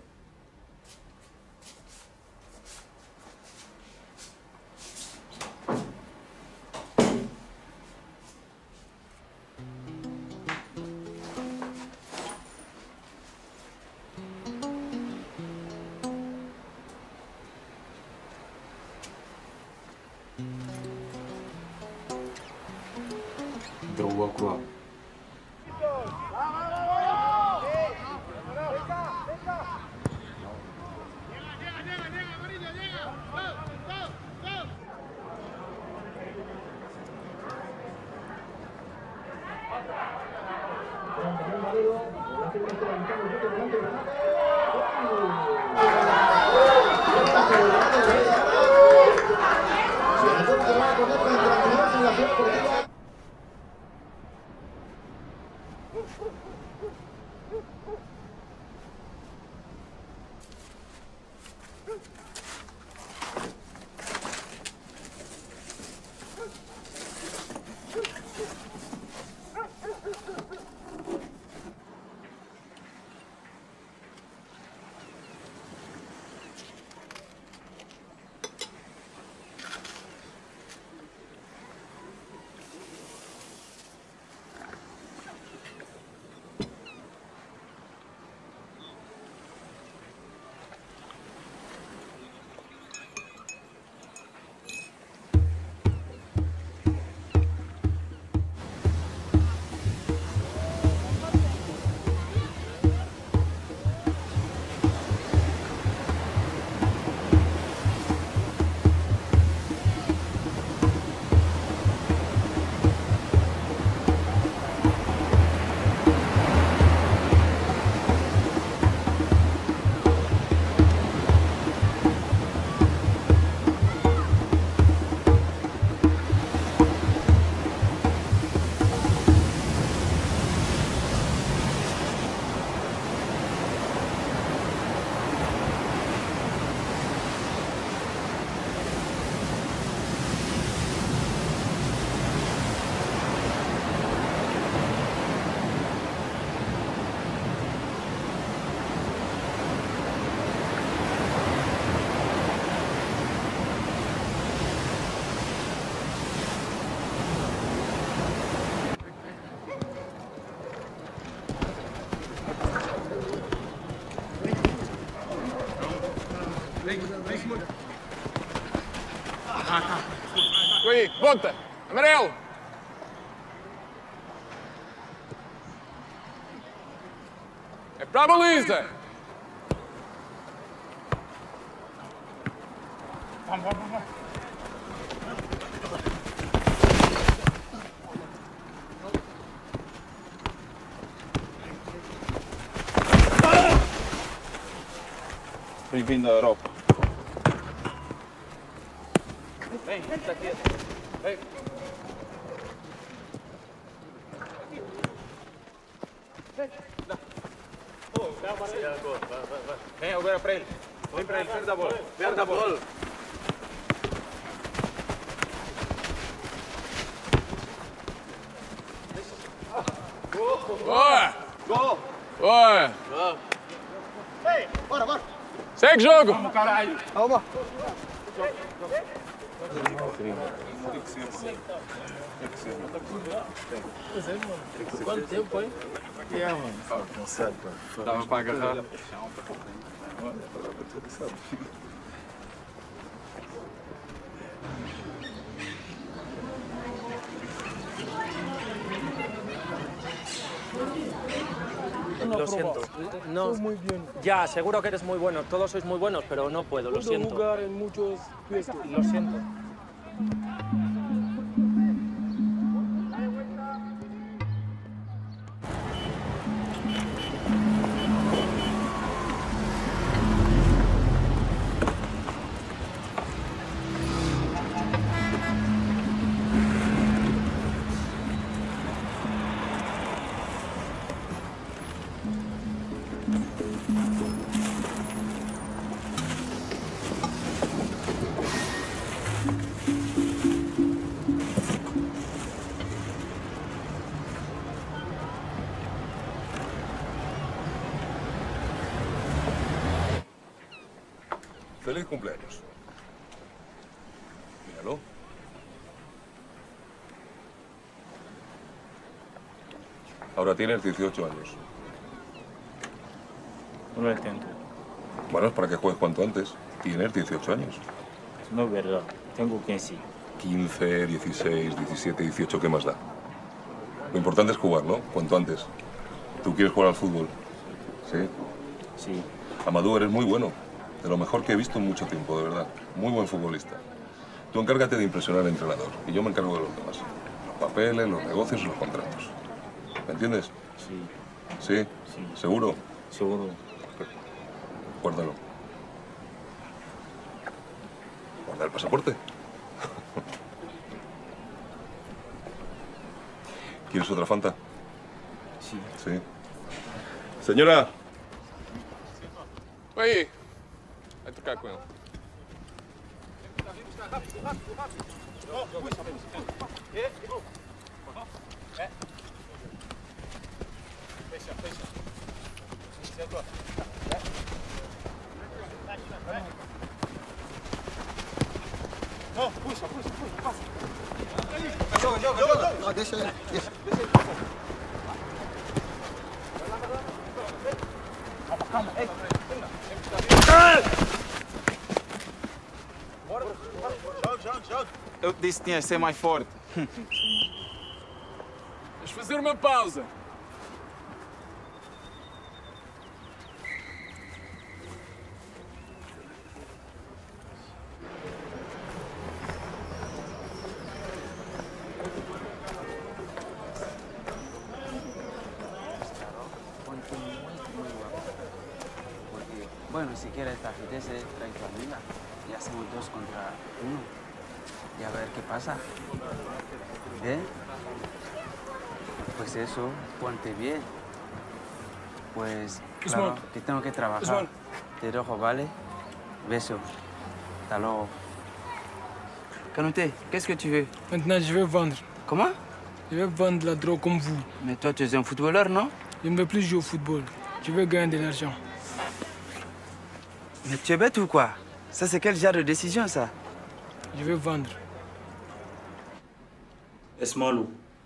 Drogba Croix. Aí, ponta! Amarelo! É para a baliza! Vamos. Bem-vindo à Europa. Vem, está aqui. Vem. Vem, agora para ele. Vem para ele, perde a bola. Perde a bola. Boa! Boa! Ei, bora! Segue jogo! Vamos, caralho! Vamos! Quanto tempo, hein? Mano? Cansado, pô. Dava para agarrar. Lo siento. No, muy bien. ya, seguro que eres muy bueno. Todos sois muy buenos, pero no puedo, lo siento. Puedo jugar en muchos puestos. Lo siento. Feliz cumpleaños. Míralo. Ahora tienes 18 años. No lo entiendo. Bueno, es para que juegues cuanto antes. Tienes 18 años. No es verdad. Tengo 15. 15, 16, 17, 18, ¿qué más da? Lo importante es jugar, ¿no? Cuanto antes. ¿Tú quieres jugar al fútbol? ¿Sí? Sí. Amadou, eres muy bueno. De lo mejor que he visto en mucho tiempo, de verdad. Muy buen futbolista. Tú encárgate de impresionar al entrenador y yo me encargo de los demás. Los papeles, los negocios y los contratos. ¿Me entiendes? Sí. ¿Sí? Sí. ¿Seguro? Seguro. Guárdalo. ¿Guarda el pasaporte? ¿Quieres otra Fanta? Sí. Sí. Señora. Aí, vai trocar com ele. Não, puxa, passa. Joga. Não, deixa ele. Calma, ei. Joga. Eu disse que tinha que ser mais forte. Vamos fazer uma pausa. Bueno, si quieres te apetece, trae tu amiga y hacemos 2 contra 1 y a ver qué pasa. ¿Bien? Pues eso, ponte bien. Pues claro, que tengo que trabajar. Te dejo, ¿vale? Beso. Hasta luego. Canouté, qu'est-ce que tu veux? Maintenant, je vais vendre. Comment? Je vais vendre la drogue comme vous. Mais toi, tu es un footballeur, non? Je ne veux plus jouer au football. Je veux gagner de l'argent. Mais tu es bête ou quoi? Ça, c'est quel genre de décision, ça? Je vais vendre. Es malo.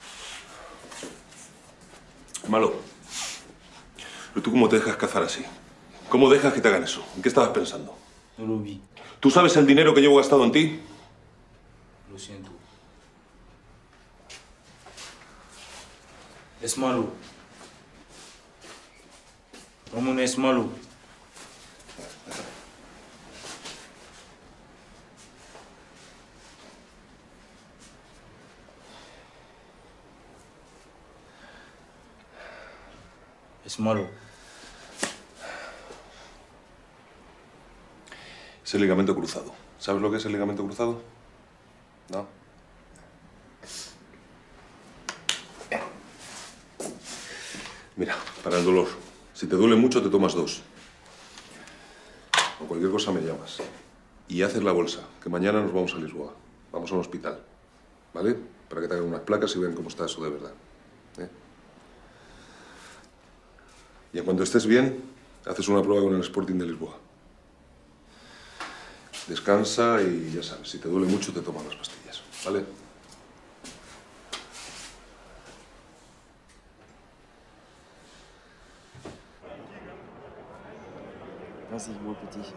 Malo. Pero tú, ¿cómo te dejas cazar así? ¿Cómo dejas que te hagan eso? ¿En qué estabas pensando? No lo vi. ¿Tú sabes el dinero que llevo gastado en ti? Lo siento. Es malo. Ramón es malo. Es malo. Es el ligamento cruzado. ¿Sabes lo que es el ligamento cruzado? ¿No? Mira, para el dolor. Si te duele mucho, te tomas 2. O cualquier cosa me llamas. Y haces la bolsa, que mañana nos vamos a Lisboa. Vamos a un hospital. ¿Vale? Para que te hagan unas placas y vean cómo está eso de verdad. ¿Eh? Y en cuanto estés bien, haces una prueba con el Sporting de Lisboa. Descansa y ya sabes, si te duele mucho, te tomas las pastillas. ¿Vale? Vas-y, mon petit.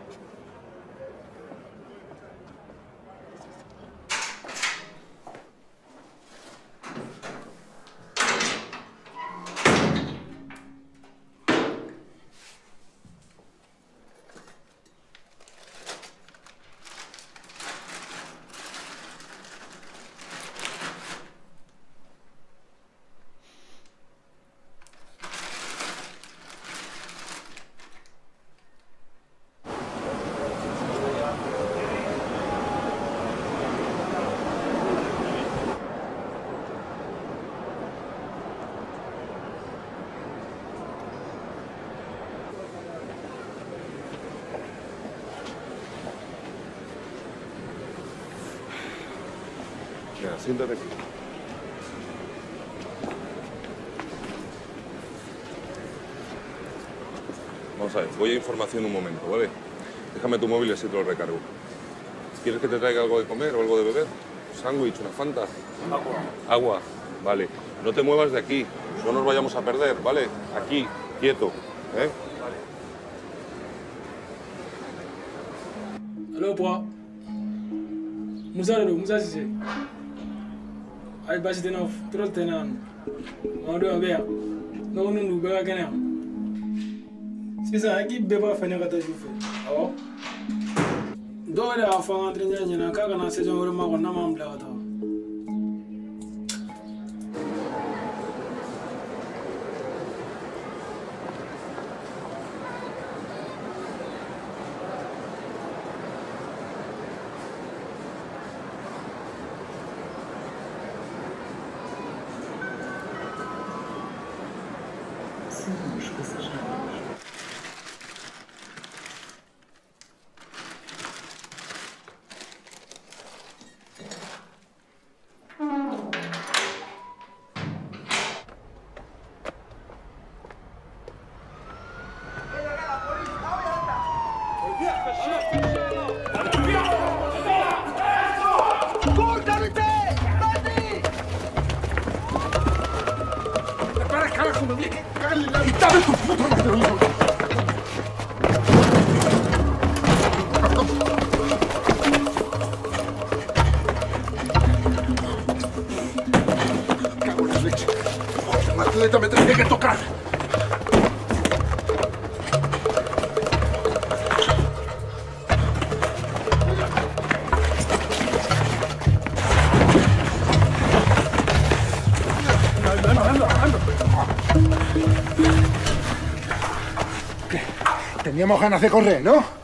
Venga, siéntate aquí. Vamos a ver, voy a información un momento, ¿vale? Déjame tu móvil y así te lo recargo. ¿Quieres que te traiga algo de comer o algo de beber? ¿Un sándwich, una fanta? Agua. Agua, vale. No te muevas de aquí, no nos vayamos a perder, ¿vale? Aquí, quieto, ¿eh? Allo, Pwa. Musa de Musa Cissé. Ay, basi tena trop tena. On doit bien. Non, nous va gagner. C'est ça qui beba fene kata jufe. Awo. Do le afa entre nyanya na kaka na saison wore ma kona ma mbla kata. atleta me tendría que tocar. ¿Qué? Teníamos ganas de correr, ¿no?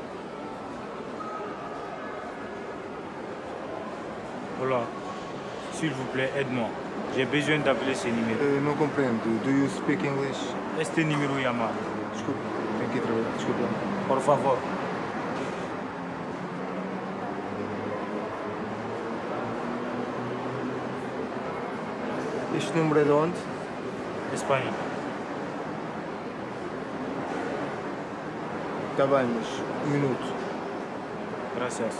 Hola. s'il vous plaît, aide-moi. J'ai besoin d'appeler ce numéro. No comprendo. Do you speak English? Este número llamado. Desculpa, tenho que trabalhar. Desculpa. Por favor. Este número é de onde? Espanha. Está bem, mas um minuto. Gracias.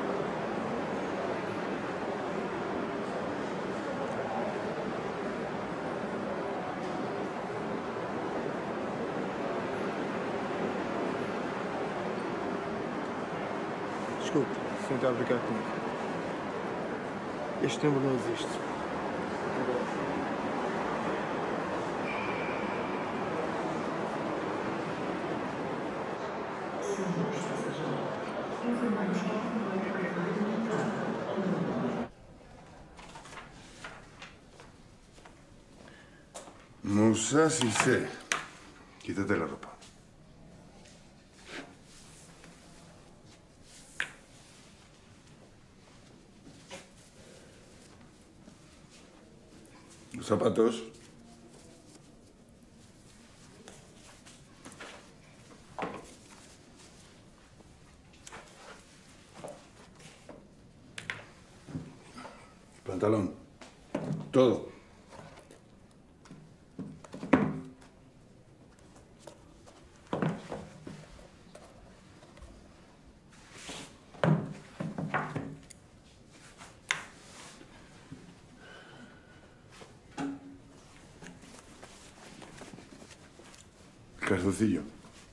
Desculpe, se não está a brincar comigo. Este número não existe. Moussa Cissé, quítate la ropa. Los zapatos. Pantalón. Todo. Calzoncillo.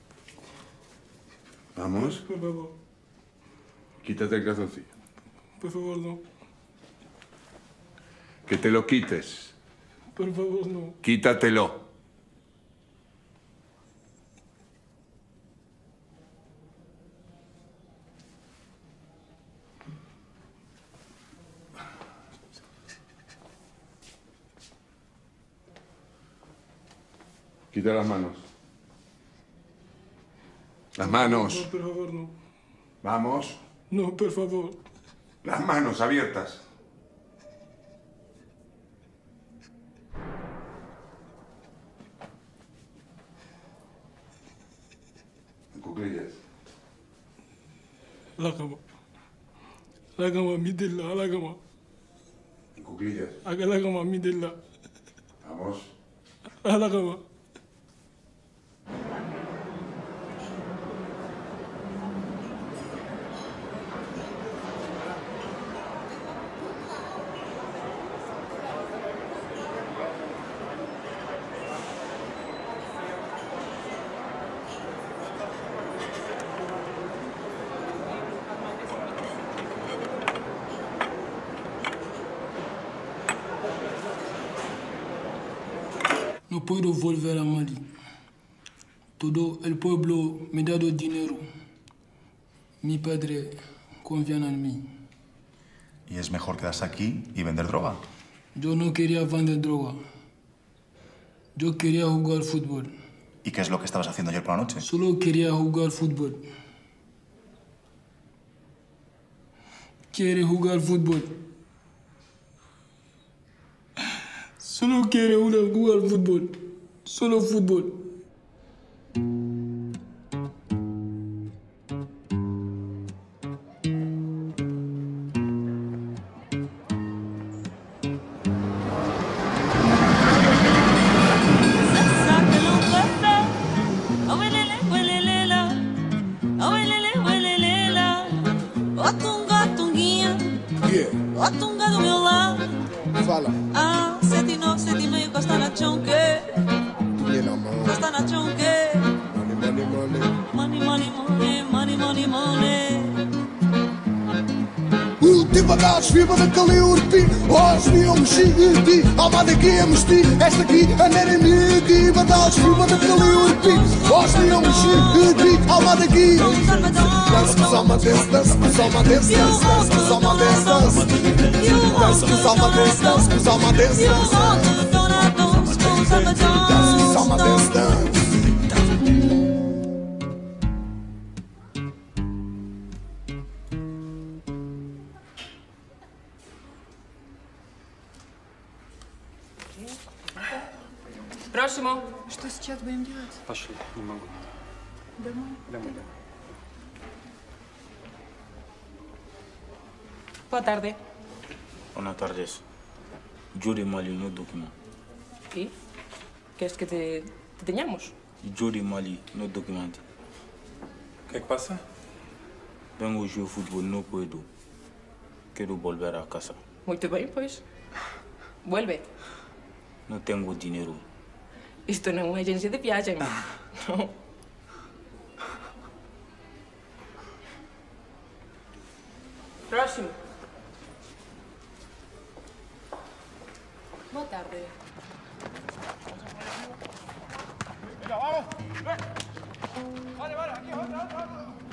Vamos. Por favor. Quítate el calzoncillo. Por favor, no. Que te lo quites. Por favor, no. Quítatelo. Quita las manos. Las manos. No, por favor, no. Vamos. No, por favor. Las manos abiertas. En cuclillas. La cama. La cama, mi dilla, la cama. En cuclillas. Haga la cama, mi dilla. Vamos. A la cama. No puedo volver a Mali. Todo el pueblo me ha dado dinero. Mi padre confía en mí. ¿Y es mejor quedarse aquí y vender droga? Yo no quería vender droga. Yo quería jugar fútbol. ¿Y qué es lo que estabas haciendo ayer por la noche? Solo quería jugar fútbol. Quiere jugar fútbol. Solo quiere jugar fútbol. Solo fútbol. Otunga do meu lado. Fala. Ah, 7,9, 7,5, Costa na chonque. Costa na chonque. Money, money, money. Money, money, money, money, money, money. Última das viva da Caliurti. Hoje eu mexi ti. Alma daqui é mesti. Esta aqui a nera minha aqui. Batalhas viva da Caliurti. Hoje eu mexi ti. Alma daqui. Dance com alma dance, dance com alma dance, dance com alma dance, dance. Dance com alma dance, dance com alma dance, dance. Dance com alma dance, dance. Próximo. Что сейчас будем делать? Пошли, не могу. Домой? Домой. Boa tarde. Buenas tardes. Yo de Mali, no documento. ¿Y? ¿Qué es que te teníamos? Yo de Mali, no documento. ¿Qué pasa? Vengo a jugar fútbol, no puedo. Quiero volver a casa. Muy bien, pues. Vuelve. No tengo dinero. Esto no es una agencia de viaje. No. Próximo. Boa tarde. Venga, vamos. Vale, vale, aquí, otra.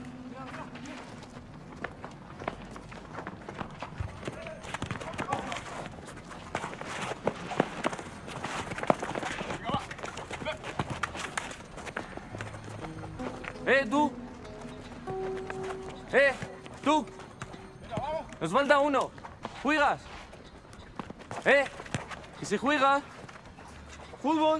¡Tú! ¡Tú! ¡Nos falta uno! ¿Juegas? ¿Y si juegas? ¡Fútbol!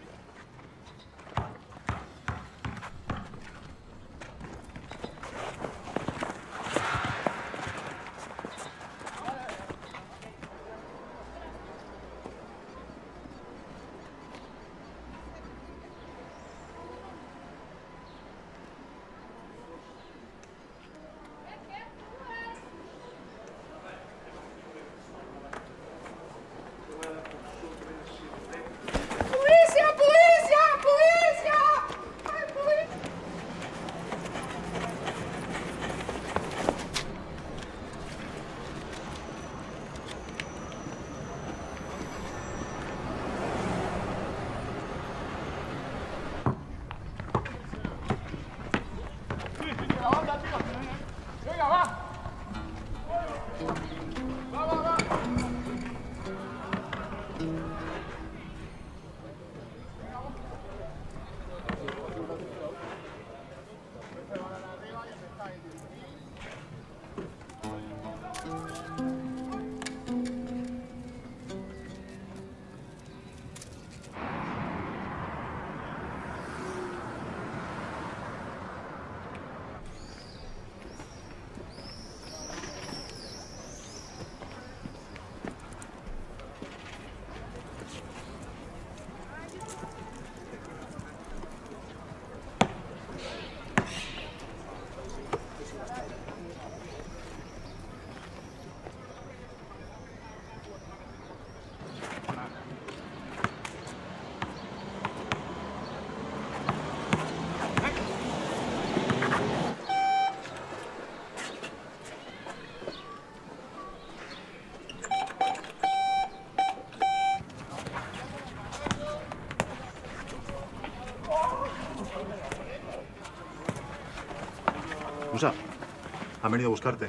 Musa, han venido a buscarte.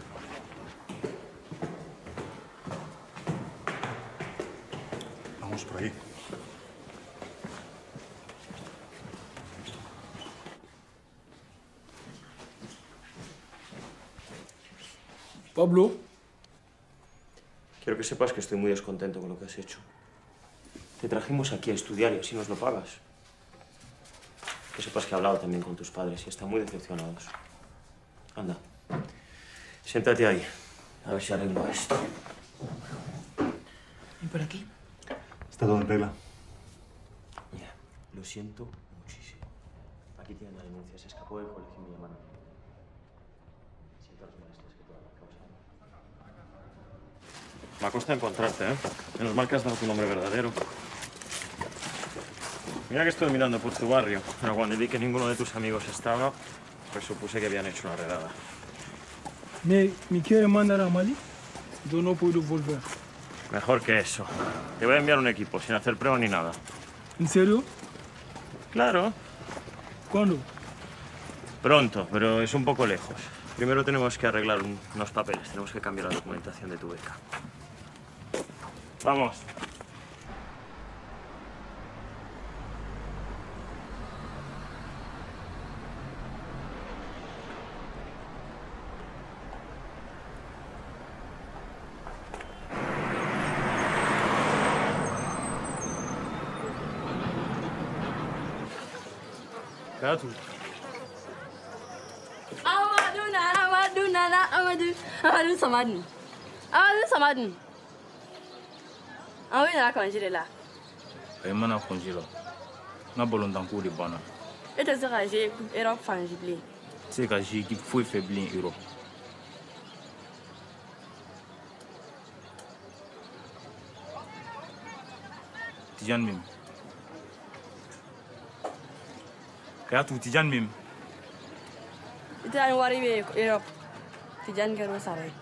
Vamos por ahí. Pablo. Quiero que sepas que estoy muy descontento con lo que has hecho. Te trajimos aquí a estudiar y así nos lo pagas. Que sepas que he hablado también con tus padres y están muy decepcionados. Anda, siéntate ahí, a ver si arreglo esto. ¿Y por aquí? Está todo en regla. Mira, lo siento muchísimo. Aquí tienen la denuncia, se escapó del colegio y me llamaron. Siento las molestias que puedan causar. Me ha costado encontrarte, ¿eh? Menos mal que has dado tu nombre verdadero. Mira que estoy mirando por tu barrio, pero cuando vi que ninguno de tus amigos estaba, pues supuse que habían hecho una redada. ¿Me quiere mandar a Mali? Yo no puedo volver. Mejor que eso. Te voy a enviar un equipo, sin hacer prueba ni nada. ¿En serio? Claro. ¿Cuándo? Pronto, pero es un poco lejos. Primero tenemos que arreglar unos papeles. Tenemos que cambiar la documentación de tu beca. Vamos. Kayatu. Amadou Samadou. Amadou Samadou. Ah oui, on a congé là. Et maintenant, congé là. On a besoin d'un coup de banane. Et tu sais que j'ai Europe fangible. C'est que j'ai équipe faut faiblir Europe. Tijan Mim. Kayatu Tijan Mim. Itu yang wari Europe. Tijan karo sarai.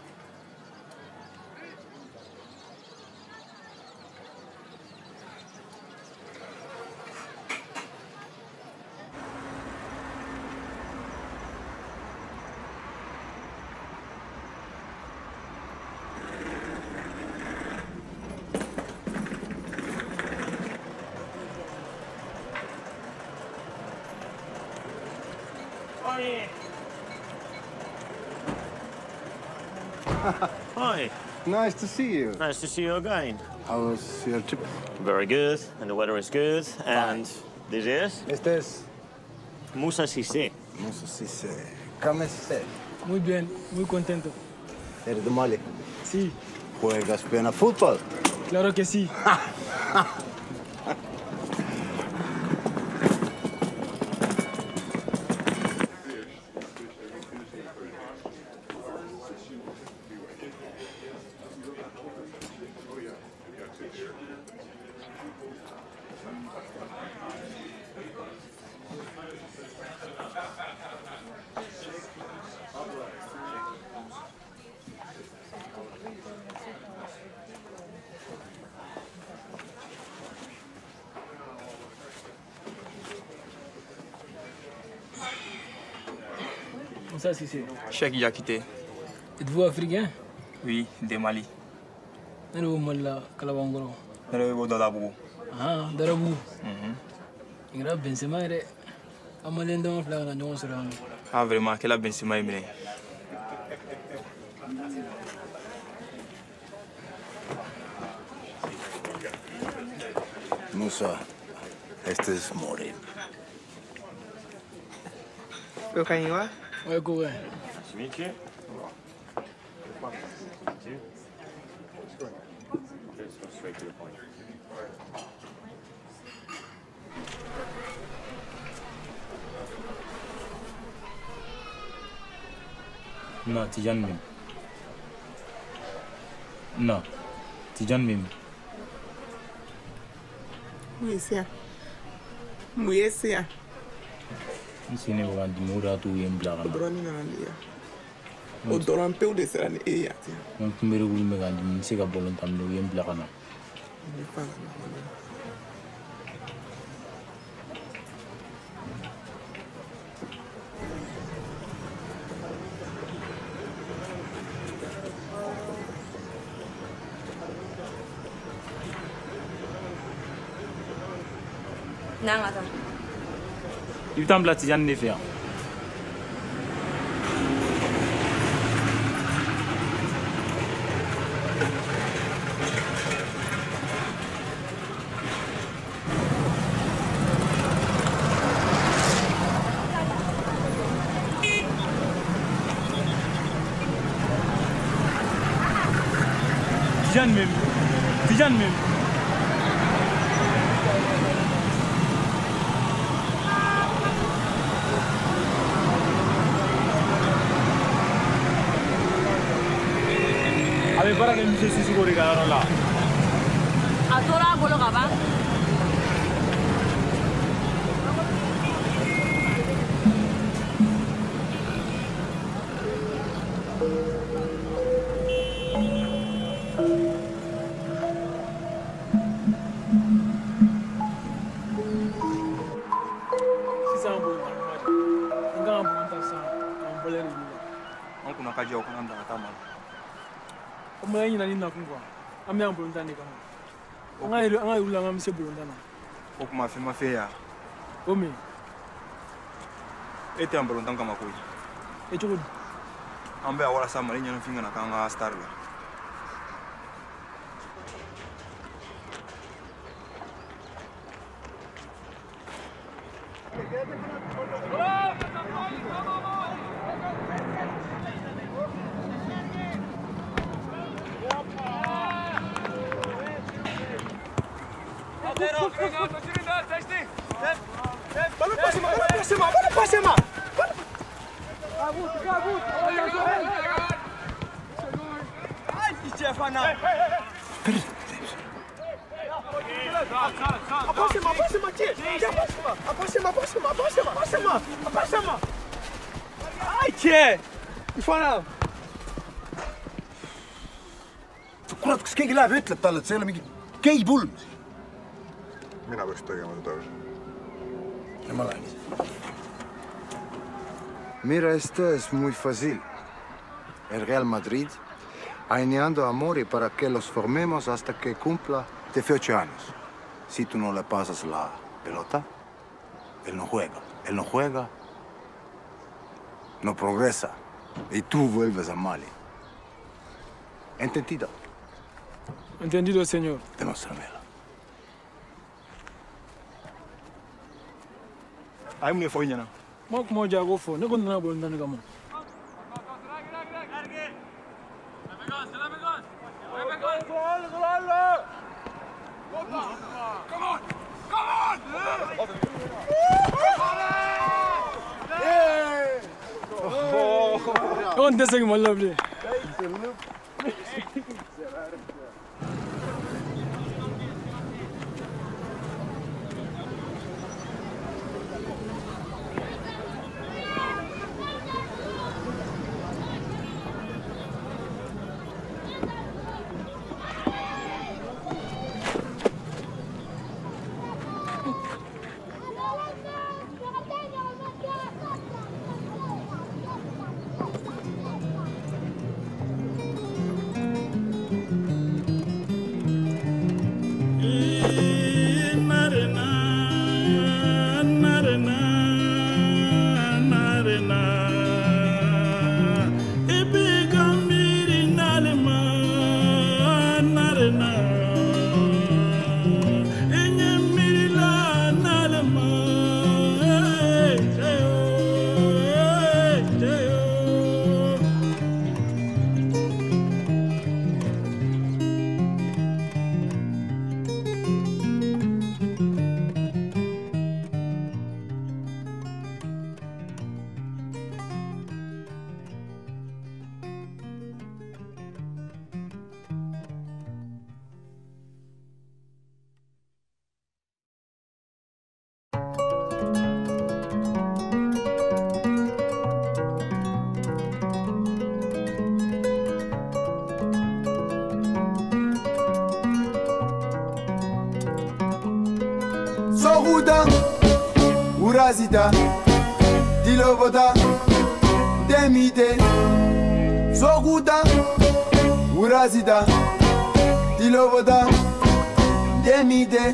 Hi. Nice to see you. Nice to see you again. How was your trip? Very good, and the weather is good. And this is? Este es Moussa Cissé. Moussa Cissé. ¿Cómo estás? Muy bien, muy contento. ¿Eres de Mali? Sí. ¿Juegas bien a fútbol? Claro que sí. Ça, si c'est. Cheikh Diakité. Êtes-vous africain? Oui, de Mali. Nani wo malla kalabangoro? Nere wo Dadabougou. Ah, Dadabougou. Ngira Benzema re. Amalen dama fla na ñoo sura. Ah, vraiment, quel a Benzema yemine. Moussa, este es Morin. ¿Pero can you va? Ouais, go ouais. Nice to meet you. Let's go straight to the point. No, Tijan Mim. No, Tijan Mim. Muyesia. Sini bukan di murah tu yang belakang. Odorani na dia. Odoran peu de sera ni eya. Yang kembali ulu megan di sini bolon tamu yang belakang. Nangata. I bɛ taa n bila Tijani de fɛ yan. Tijani même. Tijani même. Para que me se seguro que ahora la. A toda bolo gaba. Sisan bo enga bo ntasa ambole ni. On kuna kaji o kuna ndaka tama. Como é que na kungwa? A minha voluntária nem como. Anga ula ngam se voluntária. O kuma fe ma fe ya. Omi. Ete am voluntária kama koi. E chugo. Ambe awala sama ni nyano finga na kanga star la. kurat, kas keegi läheb ja ütleb talle, et see ei ole mingi geipulm? Mina peaks tegema seda tagasi. Ja ma lähen ise. Mira, esto es muy fácil. El Real Madrid ha añadido a Mori para que los formemos hasta que cumpla 18 años. Si tú no le pasas la pelota, él no juega. Él no juega, no progresa. Y tú vuelves a Mali. ¿Entendido? Entendido, señor. Demuéstramelo. Ay, me fue ya. Mo como ya gofo, ne kon na bol nan gamo. On deseng mo lovely. Sohuda, Urazida, Diloboda, Demide. Sohuda, Urazida, Diloboda, Demide.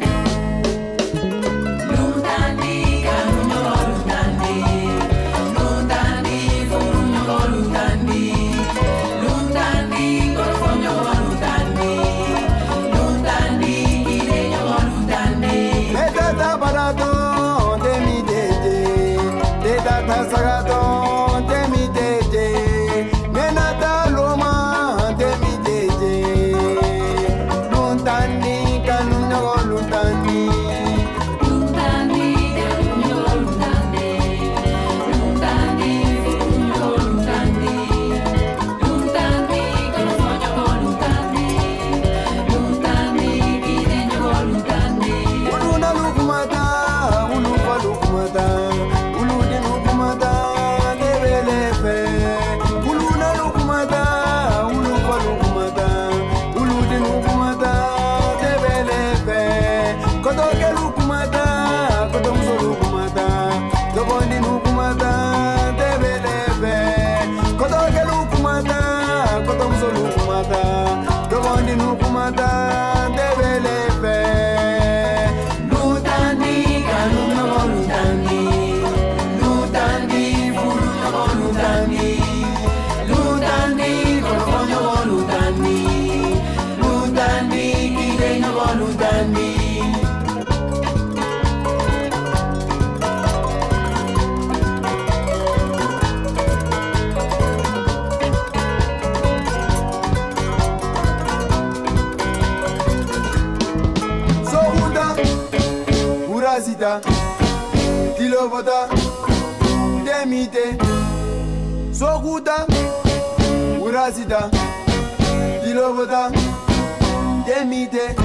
Urazita, Tilobota, Demite, Sokuta, Urazita, Tilobota, Demite.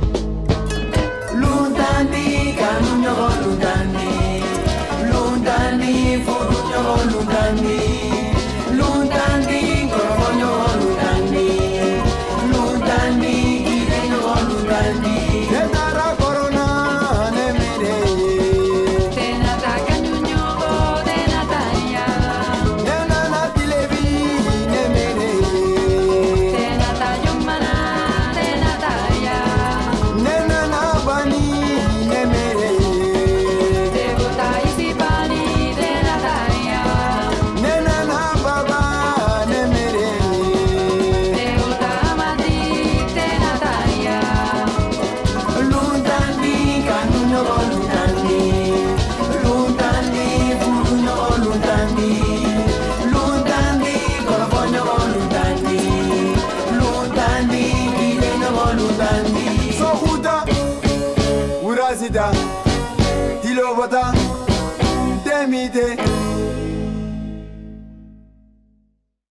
Lundani, Kanunyo Lundani, Lundani, Furuyo Lundani, Lundani, Korofonyo Lundani, Lundani, Kirenyo Lundani. Netara Corona, Nemere. Tenata Kanunyo, Tenataya. Nenana Tilevi, Nemere. Tenata Yomana, Tenataya. Nenana Bani, Nemere. Devota Isipani, Tenataya. Nenana Baba, Nemere. Devota Amadi, Tenataya. Lundani, Kanunyo Lundani, Lundani, Furuyo Lundani, Lundani, Korofonyo Lundani, Lundani, Kirenyo Lundani. Sokuta, Urazita, Tilobota.